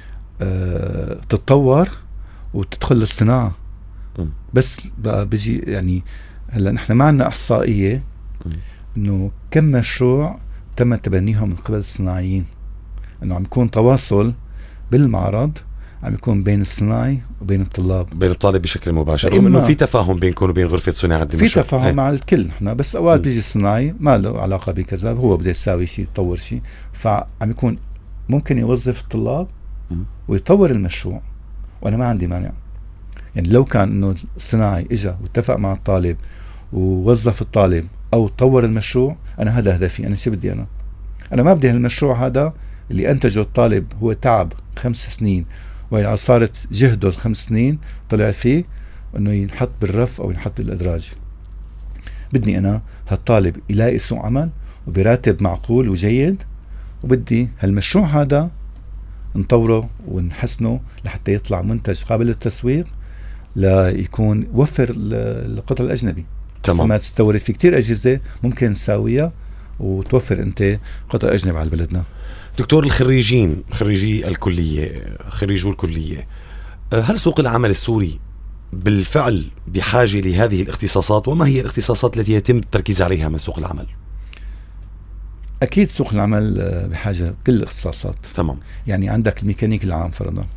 تتطور وتدخل للصناعة. بس بقى بيجي يعني هلا نحن ما عندنا إحصائية إنه كم مشروع تم تبنيهم من قبل الصناعيين، إنه عم يكون تواصل بالمعرض، عم يكون بين الصناعي وبين الطلاب، بين الطالب بشكل مباشر، رغم انه في تفاهم بينكم وبين غرفة صناعة الدمشق، في تفاهم مع الكل نحن. بس اوقات بيجي الصناعي ما له علاقة بكذا، هو بده يساوي شيء يطور شيء، فعم يكون ممكن يوظف الطلاب ويطور المشروع، وانا ما عندي مانع. يعني لو كان انه الصناعي اجى واتفق مع الطالب ووظف الطالب او طور المشروع، انا هذا هدفي. انا شو بدي؟ انا ما بدي هالمشروع هذا اللي انتجه الطالب هو تعب 5 سنين وصارت جهده 5 سنين طلع فيه انه ينحط بالرف او ينحط بالادراج. بدي انا هالطالب يلاقي سوق عمل وبراتب معقول وجيد، وبدي هالمشروع هذا نطوره ونحسنه لحتى يطلع منتج قابل للتسويق، ليكون وفر القطع الاجنبي. تمام. ما تستورد في كتير اجهزه ممكن نساويها وتوفر انت قطع اجنبي على بلدنا. دكتور، خريجي الكلية، خريجو الكلية، هل سوق العمل السوري بالفعل بحاجة لهذه الاختصاصات؟ وما هي الاختصاصات التي يتم التركيز عليها من سوق العمل؟ أكيد سوق العمل بحاجة كل الاختصاصات. تمام. يعني عندك الميكانيك العام فرضا،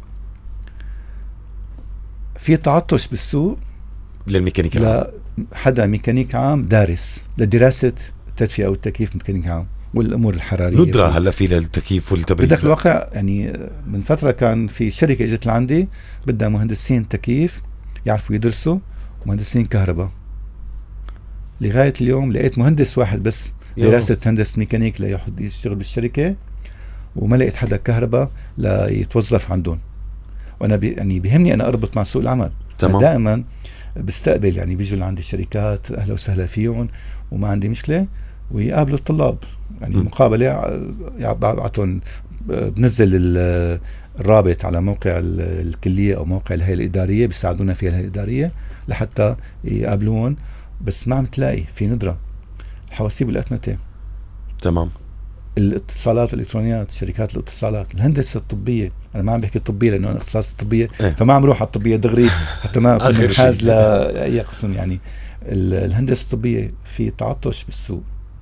في تعطش بالسوق للميكانيك العام، حدا ميكانيك عام دارس لدراسة التدفئة أو التكييف ميكانيك عام والأمور الحرارية. ندرة هلا في للتكييف والتبريد. بدك الواقع يعني من فترة كان في شركة اجت لعندي بدها مهندسين تكييف يعرفوا يدرسوا، مهندسين كهرباء. لغاية اليوم لقيت مهندس واحد بس دراسة هندسة ميكانيك ليحد يشتغل بالشركة، وما لقيت حدا كهرباء ليتوظف عندهم. وانا يعني بيهمني انا اربط مع سوق العمل. تمام. دائما بستقبل يعني بيجوا لعندي الشركات اهلا وسهلا فيهم وما عندي مشكلة، ويقابلوا الطلاب يعني مقابلة. يعني بعتهم بنزل الرابط على موقع الكلية او موقع الهيئة الإدارية، بيساعدونا فيها الهيئة الإدارية لحتى يقابلون. بس ما عم تلاقي في ندرة الحواسيب والأتمتة. تمام. الاتصالات والإلكترونيات، شركات الاتصالات، الهندسة الطبية. أنا ما عم بحكي الطبية لأنه أنا اختصاص الطبية فما عم روح على الطبية دغري حتى ما أكون منحاز لأي قسم. يعني الهندسة الطبية في تعطش بالسوق،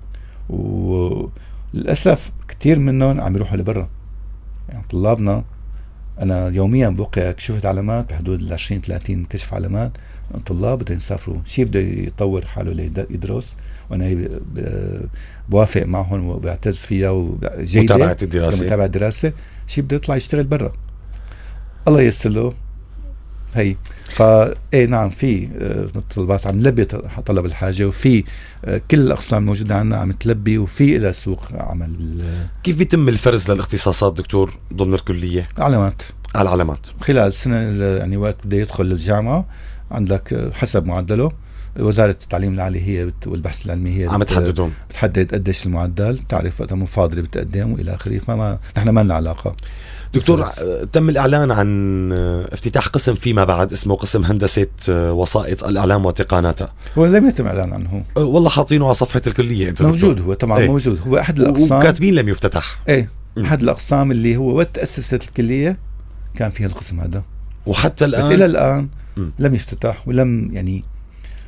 وللأسف كتير منهم عم يروحوا لبرا. يعني طلابنا أنا يوميا بوقع كشفت علامات بحدود 20-30 كشف علامات، طلاب بدهم يسافروا، شيء بده يطور حاله ليدرس، وانا بوافق معهم وبعتز فيها وجيدة متابعة الدراسة، متابعة الدراسة. شيء بده يطلع يشتغل برا، الله ييسر له. هي ايه نعم في متطلبات عم نلبي طلب الحاجة، وفي كل الأقسام الموجودة عندنا عم تلبي، وفي إلى سوق عمل. كيف بيتم الفرز للاختصاصات دكتور ضمن الكلية؟ علامات، على علامات خلال سنة يعني وقت بده يدخل الجامعة عندك حسب معدله. وزارة التعليم العالي هي والبحث العلمي هي عم تحددهم، بتحدد قديش المعدل، تعرف وقتها مفاضلة بتقدم والى اخره. فما نحن ما لنا علاقة. دكتور، تم الإعلان عن افتتاح قسم فيما بعد اسمه قسم هندسة وسائط الإعلام وتقناتها. هو لم يتم إعلان عنه، والله حاطينه على صفحة الكلية. انت موجود هو طبعا. ايه؟ موجود هو أحد الأقسام، وكاتبين لم يفتتح. ايه أحد الأقسام اللي هو وقت تأسست الكلية كان فيها القسم هذا، وحتى الآن بس إلى الآن لم يفتتح ولم يعني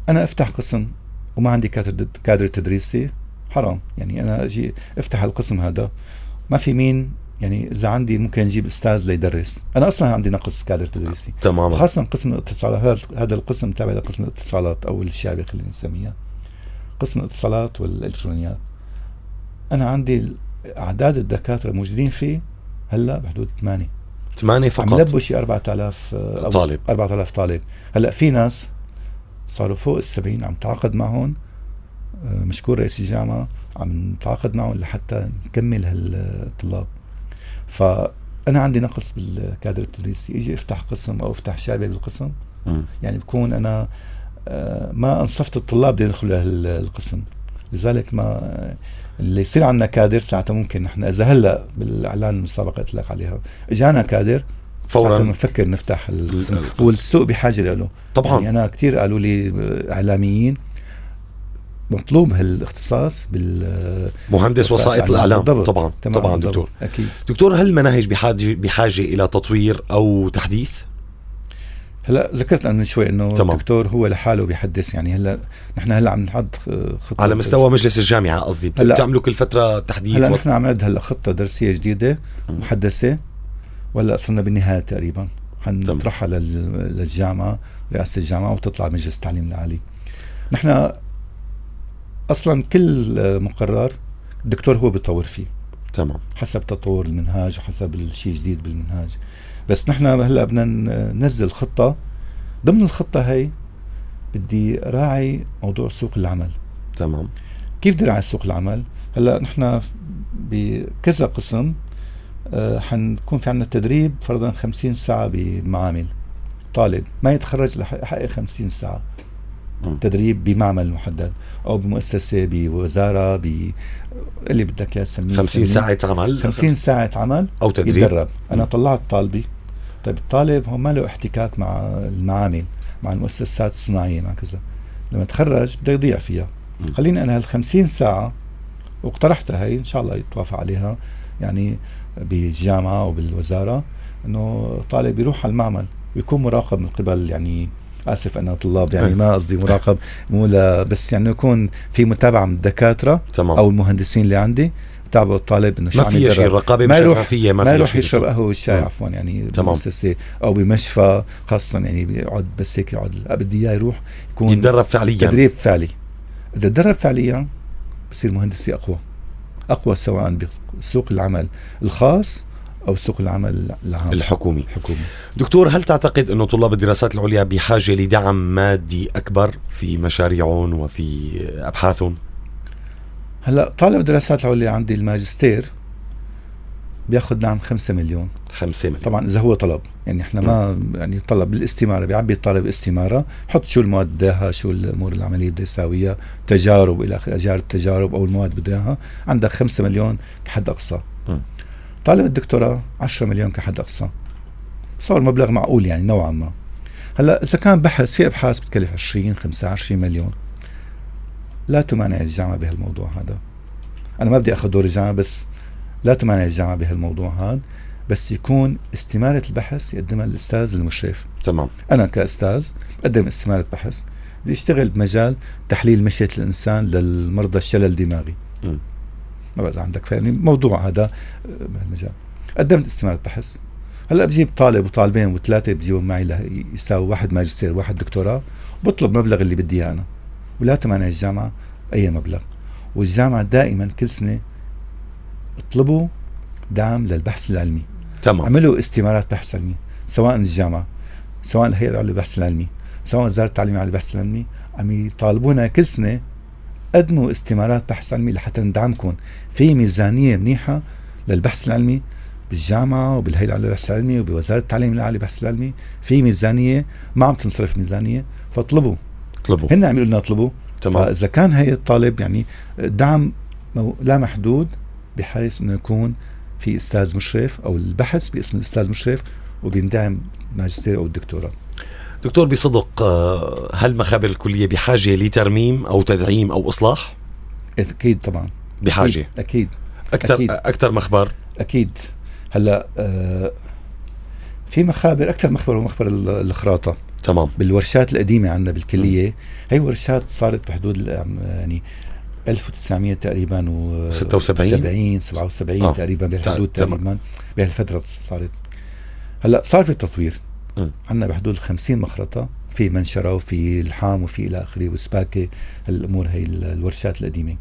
انا افتح قسم وما عندي كادر تدريسي، حرام. يعني انا اجي افتح القسم هذا ما في مين، يعني اذا عندي ممكن اجيب استاذ ليدرس، انا اصلا عندي نقص كادر تدريسي تماما. خاصه قسم الاتصالات، هذا القسم تابع لقسم الاتصالات او الشعبي خلينا نسميها قسم الاتصالات والالكترونيات. انا عندي اعداد الدكاتره موجودين فيه هلا بحدود 8 فقط، عم لبوا شيء 4000 طالب. 4000 طالب. هلا في ناس صاروا فوق ال70 عم تعاقد معهم، مشكور رئيس الجامعه عم نتعاقد معهم لحتى نكمل هالطلاب. فانا عندي نقص بالكادر التدريسي، اجي افتح قسم او افتح شعبي بالقسم يعني بكون انا ما انصفت الطلاب ليدخلوا القسم. لذلك ما اللي يصير عندنا كادر ساعتها ممكن نحن اذا هلا بالاعلان المسابقه قلت لك عليها اجانا كادر فورا بنفكر نفتح القسم، والسوق بحاجه له طبعا. يعني انا كثير قالوا لي اعلاميين مطلوب هالاختصاص مهندس وسائط الاعلام. طبعا طبعا دكتور. أكيد. دكتور، هل المناهج بحاجه الى تطوير او تحديث؟ هلا ذكرت انا من شوي انه الدكتور هو لحاله بيحدث، يعني هلا نحن هلا عم نحط خطه على مستوى مجلس الجامعه، قصدي بتعملوا كل فتره تحديث. هلا نحن عم نعد هلا خطه درسيه جديده محدثه، ولا صرنا بالنهايه تقريبا حنطرحها للجامعه، رئاسه الجامعه، وتطلع مجلس التعليم العالي. نحن اصلا كل مقرر الدكتور هو بيطور فيه تمام حسب تطور المنهاج وحسب الشيء جديد بالمنهاج. بس نحن هلا بدنا ننزل خطه، ضمن الخطه هي بدي راعي موضوع سوق العمل. تمام. كيف بدي راعي سوق العمل؟ هلا نحن بكذا قسم حنكون في عندنا تدريب فرضا 50 ساعه بمعامل، طالب ما يتخرج لحقق 50 ساعه تدريب بمعمل محدد او بمؤسسه بوزاره اللي بدك اياه تسميه 50 ساعه عمل، 50 ساعه عمل او تدريب يتدرب. انا طلعت طالبي، طيب الطالب هو ما له احتكاك مع المعامل، مع المؤسسات الصناعيه، مع كذا، لما تخرج بده يضيع فيها. خليني انا هال50 ساعه واقترحتها هي ان شاء الله يتوافق عليها يعني بالجامعه او بالوزاره، انه طالب يروح على المعمل ويكون مراقب من قبل، يعني اسف انا طلاب يعني ما قصدي مراقب مو بس يعني يكون في متابعه من الدكاتره تمام. او المهندسين اللي عندي تابعوا الطالب انه ما في شيء رقابه بشفافيه، ما يروح يشرب قهوه والشاي عفوا يعني بمؤسسه او بمشفى خاصه، يعني بيقعد بس هيك يقعد، بدي اياه يروح يكون يتدرب فعليا، تدريب فعلي. اذا تدرب فعليا بصير مهندسي اقوى سواء بسوق العمل الخاص او سوق العمل العام الحكومي. دكتور، هل تعتقد انه طلاب الدراسات العليا بحاجه لدعم مادي اكبر في مشاريعهم وفي ابحاثهم؟ هلا طالب الدراسات العليا عندي الماجستير بياخذ دعم 5 مليون. 5 مليون طبعا اذا هو طلب، يعني احنا ما يعني طلب بالاستماره، بيعبي الطالب استماره، حط شو المواد بدها، شو الامور العمليه بده يساويها، تجارب الى اخره، اجار التجارب او المواد بده اياها، عندك 5 مليون كحد اقصى. طالب الدكتوراه 10 مليون كحد اقصى، صار مبلغ معقول يعني نوعا ما. هلا اذا كان بحث، في ابحاث بتكلف 25 مليون، لا تمانع الجامعه بهالموضوع هذا. انا ما بدي اخذ دور الجامعه، بس لا تمانع الجامعه بهالموضوع هذا، بس يكون استماره البحث يقدمها الاستاذ المشرف. تمام. انا كاستاذ بقدم استماره بحث بدي اشتغل بمجال تحليل مشية الانسان للمرضى الشلل الدماغي. ما بقى عندك يعني موضوع هذا بهالمجال، قدمت استماره بحث. هلا بجيب طالب وطالبين وثلاثه بجيبهم معي يساوي واحد ماجستير واحد دكتوراه، بطلب مبلغ اللي بدي اياه انا، ولا تمانع الجامعه اي مبلغ. والجامعه دائما كل سنه اطلبوا دعم للبحث العلمي. تمام. عملوا استمارات بحث علمي، سواء الجامعه، سواء الهيئه العليا للبحث العلمي، سواء وزاره التعليم العالي للبحث العلمي، عم يطالبونا كل سنه قدموا استمارات بحث علمي لحتى ندعمكم. في ميزانيه منيحه للبحث العلمي بالجامعه وبالهيئه العليا للبحث العلمي وبوزاره التعليم العالي للبحث العلمي، في ميزانيه ما عم تنصرف ميزانيه، فاطلبوا. هن عم يقولوا لنا اطلبوا. تمام. فاذا كان هي الطالب يعني دعم لا محدود، بحيث انه يكون في استاذ مشرف او البحث باسم الاستاذ مشرف وبيندعم ماجستير او الدكتوراه. دكتور، بصدق هل مخابر الكليه بحاجه لترميم او تدعيم او اصلاح؟ اكيد طبعا بحاجه. اكيد اكثر مخبر. اكيد. هلا في مخابر، اكثر مخبر هو مخبر الخراطه. تمام. بالورشات القديمة عندنا بالكلية، هي ورشات صارت بحدود يعني 1900 تقريبا و 76 77 تقريبا بهالحدود تقريبا، بهالفترة صارت. هلا صار في تطوير، عندنا بحدود 50 مخرطة، في منشرة وفي الحام وفي الى اخره وسباكة، الامور هي الورشات القديمة.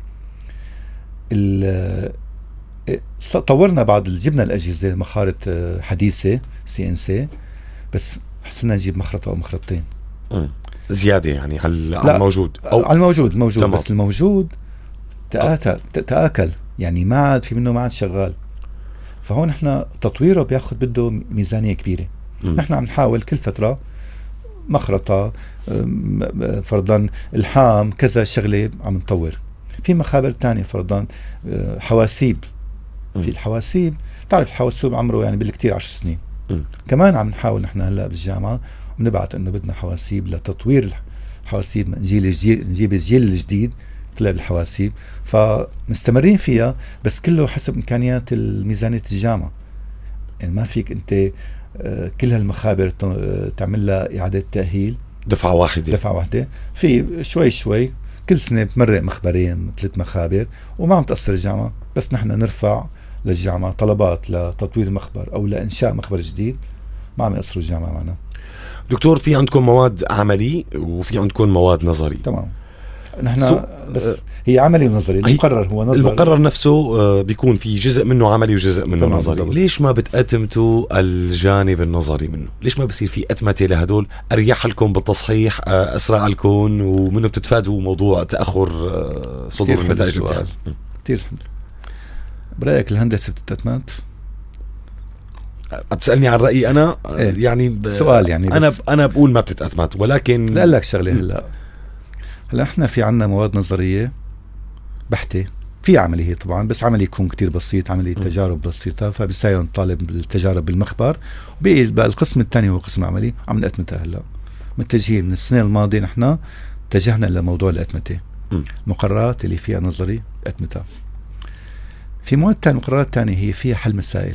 طورنا بعض، جبنا الاجهزة مخارط حديثة CNC، بس حسنا نجيب مخرطة او مخرطتين زيادة يعني على الموجود، أو على الموجود موجود. تمام. بس الموجود تآكل يعني ما عاد في منه، ما عاد شغال. فهون احنا تطويره بياخد بده ميزانية كبيرة. نحن عم نحاول كل فترة مخرطة، فرضا الحام، كذا شغلة عم نطور. في مخابر تانية فرضا حواسيب، في الحواسيب تعرف الحواسيب عمره يعني بالكتير 10 سنين. كمان عم نحاول نحن هلا بالجامعة ونبعت انه بدنا حواسيب لتطوير الحواسيب، نجيب الجيل الجديد طلع بالحواسيب، فمستمرين فيها، بس كله حسب امكانيات الميزانية الجامعة. يعني ما فيك انت كل هالمخابر تعمل لها اعادة تأهيل دفعة واحدة. في شوي كل سنة بتمرق مخبرين 3 مخابر وما عم تأثر الجامعة، بس نحن نرفع للجامعة طلبات لتطوير المخبر او لإنشاء مخبر جديد، ما عم يأثروا الجامعة معنا. دكتور، في عندكم مواد عملي وفي عندكم مواد نظري. تمام. نحن بس هي عملي ونظري. المقرر هو نظري، المقرر نفسه بيكون في جزء منه عملي وجزء منه نظري. بالضبط. ليش ما بتأتمتوا الجانب النظري منه؟ ليش ما بصير في أتمتة لهدول؟ أريح لكم بالتصحيح، أسرع لكم، ومنه بتتفادوا موضوع تأخر صدور النتائج الامتحان. كتير برأيك الهندسة بتتأتمت؟ بتسألني عن رأيي أنا؟ إيه؟ يعني سؤال يعني. أنا بقول ما بتتأتمت، ولكن لا لك شغلة. هلا احنا في عنا مواد نظرية بحتة، في عملي هي طبعا، بس عملي يكون كتير بسيط، عملي تجارب بسيطة، فبيساعد الطالب بالتجارب بالمخبر. بقى القسم الثاني هو قسم عملي، عم نأتمته هلا. متجهين من السنة الماضية نحن اتجهنا لموضوع الأتمتة. مقررات اللي فيها نظري أتمتها. في مواد تانية، مقررات تانية هي فيها حل مسائل.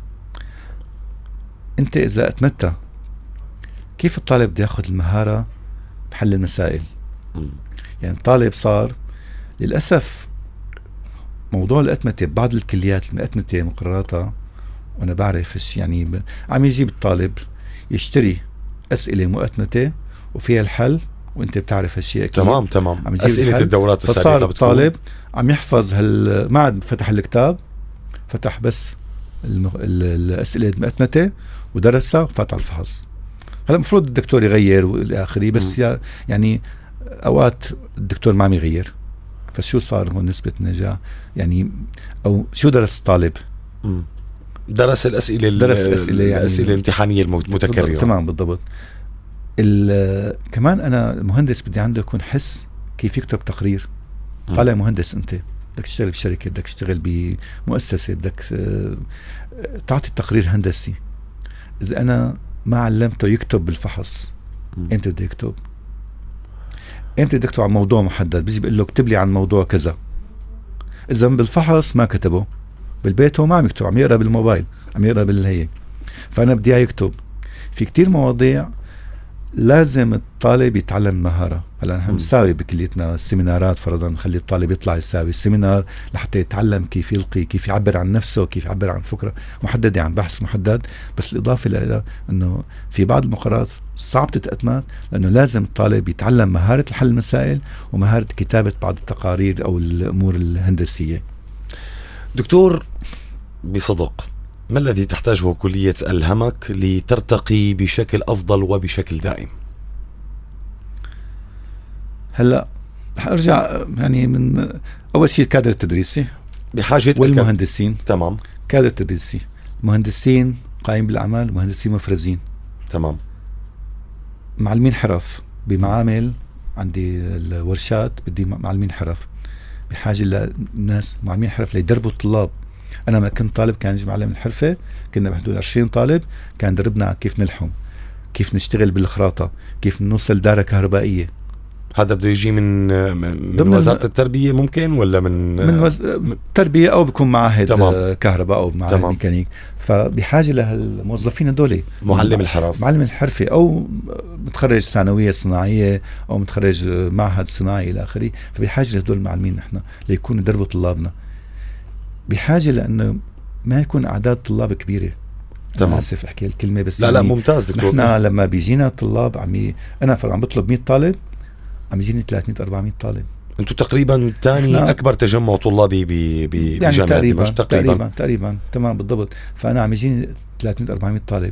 انت اذا أتمتها كيف الطالب بده ياخذ المهارة بحل المسائل؟ يعني الطالب صار للأسف موضوع الأتمتة ببعض الكليات الأتمتة مقرراتها، وأنا بعرف يعني عم يجيب الطالب يشتري أسئلة مؤتمتة وفيها الحل، وأنت بتعرف هالشيء أكيد. تمام. أسئلة الدورات السابقة. فصار الطالب عم يحفظ ما عاد فتح الكتاب، فتح بس الأسئلة المؤتمتة ودرسها وفات على الفحص. هلا المفروض الدكتور يغير والى اخره، بس يعني اوقات الدكتور ما عم يغير. فشو صار هون نسبة النجاح يعني، او شو درس الطالب؟ درس الاسئله يعني الاسئله الامتحانيه المتكرره. تمام بالضبط. كمان انا المهندس بدي عنده يكون حس كيف يكتب تقرير. طالع مهندس، انت بدك تشتغل بشركه، بدك تشتغل بمؤسسه، بدك تعطي تقرير هندسي. اذا انا ما علمته يكتب بالفحص، امتى بده يكتب؟ امتى بده يكتب عن موضوع محدد؟ بيجي بيقول له اكتب لي عن موضوع كذا. اذا بالفحص ما كتبه، بالبيت هو ما عم يكتب، عم يقرا بالموبايل، عم يقرا بالهي. فانا بدي اياه يكتب. في كتير مواضيع لازم الطالب يتعلم مهارة. هلا نحن بنساوي بكليتنا السيمينارات، فرضا نخلي الطالب يطلع يساوي سيمينار لحتى يتعلم كيف يلقي، كيف يعبر عن نفسه، كيف يعبر عن فكرة محددة، عن بحث محدد. بس الإضافة إلى أنه في بعض المقررات صعب تتأتمت، لأنه لازم الطالب يتعلم مهارة حل المسائل ومهارة كتابة بعض التقارير أو الأمور الهندسية. دكتور، بصدق ما الذي تحتاجه كلية الهمك لترتقي بشكل أفضل وبشكل دائم؟ هلأ رح أرجع يعني من أول شيء الكادر التدريسي بحاجة والمهندسين. تمام. كادر تدريسي، مهندسين قائم بالأعمال، مهندسين مفرزين. تمام. معلمين حرف بمعامل، عندي الورشات بدي معلمين حرف، بحاجة للناس معلمين حرف ليدربوا الطلاب. أنا ما كنت طالب كان يجي معلم الحرفة، كنا بحدود 20 طالب، كان دربنا كيف نلحم، كيف نشتغل بالخراطة، كيف نوصل دارة كهربائية. هذا بده يجي من وزارة التربية ممكن، ولا من التربية، أو بيكون معهد كهرباء أو معهد ميكانيك. فبحاجة لهالموظفين هدول، معلم الحرفة أو متخرج ثانوية صناعية أو متخرج معهد صناعي إلى آخره. فبحاجة لهدول المعلمين نحن ليكونوا يدربوا طلابنا. بحاجة لأنه ما يكون أعداد طلاب كبيرة. تمام. آسف أحكي الكلمة بس لا ممتاز دكتور. نحن لما بيجينا طلاب أنا عم بطلب 100 طالب، عم يجيني 300-400 طالب. انتوا تقريبا ثاني اكبر تجمع طلابي بجامعة دمشق تقريبا تمام بالضبط. فانا عم يجيني 300-400 طالب.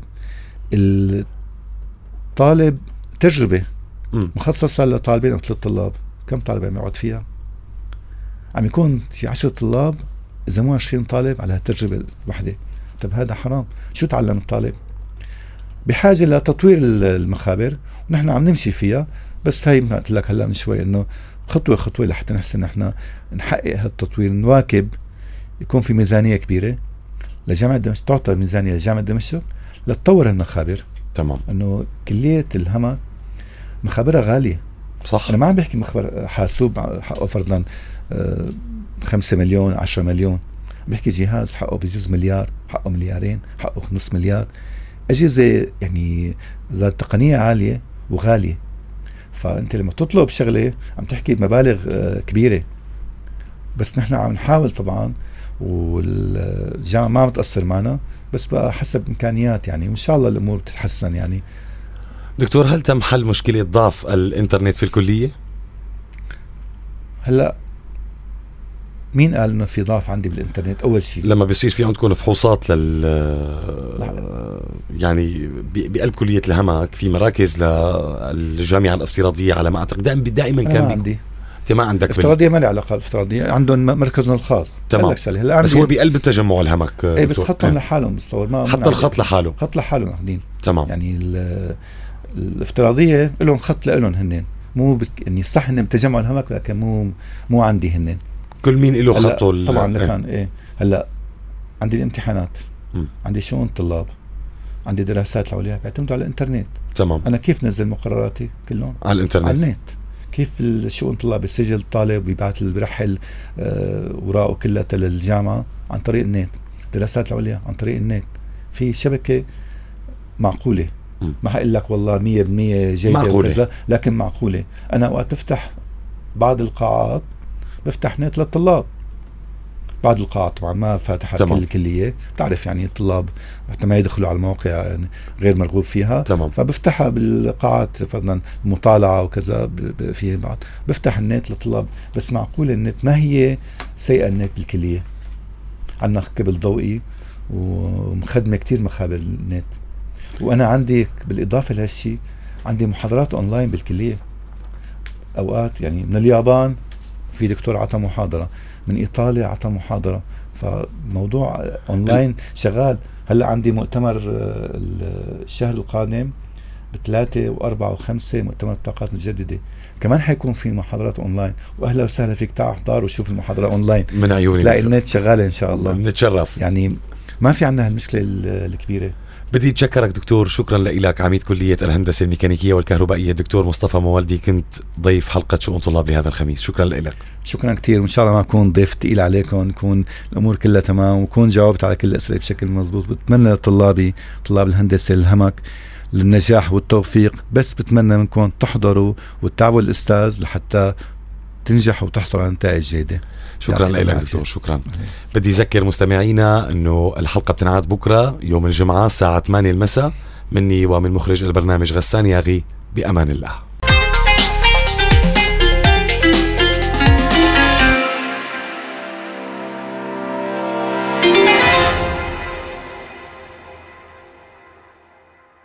الطالب تجربة مخصصة لطالبين او 3 طلاب، كم طالب عم يقعد فيها؟ عم يكون في 10 طلاب اذا مو 20 طالب على هالتجربة الوحدة. طب هذا حرام. شو تعلم الطالب؟ بحاجة لتطوير المخابر، ونحن عم نمشي فيها. بس هاي ما قلت لك هلا من شوي انه خطوة خطوة لحتى نحسن نحن نحقق هالتطوير، نواكب. يكون في ميزانية كبيرة لجامعة دمشق، تعطى ميزانية لجامعة دمشق لتطور المخابر. تمام. انه كلية الهمك مخابرها غالية. صح. انا ما عم بحكي مخبر حاسوب حقه فرضا 5 مليون 10 مليون، بحكي جهاز حقه بجوز مليار، حقه مليارين، حقه نص مليار. أجهزة يعني ذات تقنية عالية وغالية. فأنت لما تطلب شغلة عم تحكي بمبالغ كبيرة. بس نحن عم نحاول طبعا، والجامعة ما متأثر معنا، بس بقى حسب إمكانيات يعني، وإن شاء الله الأمور تتحسن يعني. دكتور، هل تم حل مشكلة ضعف الإنترنت في الكلية؟ هلأ مين قال انه في ضعف عندي بالانترنت؟ اول شيء لما بيصير في عندكم فحوصات يعني بقلب كلية الهمك في مراكز للجامعة الافتراضية على ما اعتقد دائما كان عندي. انت ما عندك افتراضية، ما لها علاقة بالافتراضية، عندهم مركزهم الخاص. تمام. بس هو بقلب التجمع الهمك. ايه بس خطهم لحالهم بتصور، ما حتى الخط لحاله. خط لحالهم واخدين. تمام. يعني الافتراضية لهم خط لهم هنن، مو يعني صح انهم تجمع الهمك، لكن مو عندي هنن. كل مين له خطه طبعا لكان ايه. هلا عندي الامتحانات، عندي شؤون طلاب، عندي دراسات العليا بيعتمدوا على الانترنت. تمام. انا كيف نزل مقرراتي كلهم؟ على الانترنت. على النت. كيف الشؤون طلاب يسجل الطالب ويبعث برحل وراءه كلها للجامعة عن طريق النت. دراسات العليا عن طريق النت. في شبكة معقولة. ما حقول لك والله 100% جيدة معقولة، لكن معقولة. انا وقت افتح بعض القاعات بفتح نت للطلاب. بعض القاعات طبعا ما فاتحة كل الكلية، بتعرف يعني الطلاب حتى ما يدخلوا على المواقع يعني غير مرغوب فيها. تمام. فبفتحها بالقاعات فرضا مطالعة وكذا، في بعض بفتح النت للطلاب. بس معقول النت ما هي سيئة النت بالكلية. عندنا كبل ضوئي ومخدمة كتير مخابر النت. وانا عندي بالاضافة لهالشي عندي محاضرات اونلاين بالكلية. اوقات يعني من اليابان في دكتور عطى محاضرة، من إيطاليا عطى محاضرة. فموضوع أونلاين شغال. هلأ عندي مؤتمر الشهر القادم ب3 و4 و5 مؤتمر الطاقات المتجددة، كمان حيكون في محاضرات أونلاين. وأهلا وسهلا فيك، تعال احضر وشوف المحاضرة أونلاين من عيوني. تلاقي النت شغالة إن شاء الله. بنتشرف يعني ما في عنا هالمشكلة الكبيرة. بدي أتشكرك دكتور، شكرا لك عميد كلية الهندسة الميكانيكية والكهربائية دكتور مصطفى موالدي، كنت ضيف حلقة شؤون طلاب لهذا الخميس. شكرا لك. شكرا كتير، وإن شاء الله ما أكون ضيف تقيل عليكم، نكون الأمور كلها تمام، وكون جاوبت على كل الأسئلة بشكل مضبوط. بتمنى لطلابي طلاب الهندسة الهمك للنجاح والتوفيق، بس بتمنى منكم تحضروا وتتابعوا الأستاذ لحتى تنجحوا وتحصلوا على نتائج جيدة. شكرا لك دكتور. شكرا. بدي أذكر مستمعينا أنه الحلقة بتنعاد بكرة يوم الجمعة الساعة 8 المساء مني ومن مخرج البرنامج غسان ياغي. بأمان الله.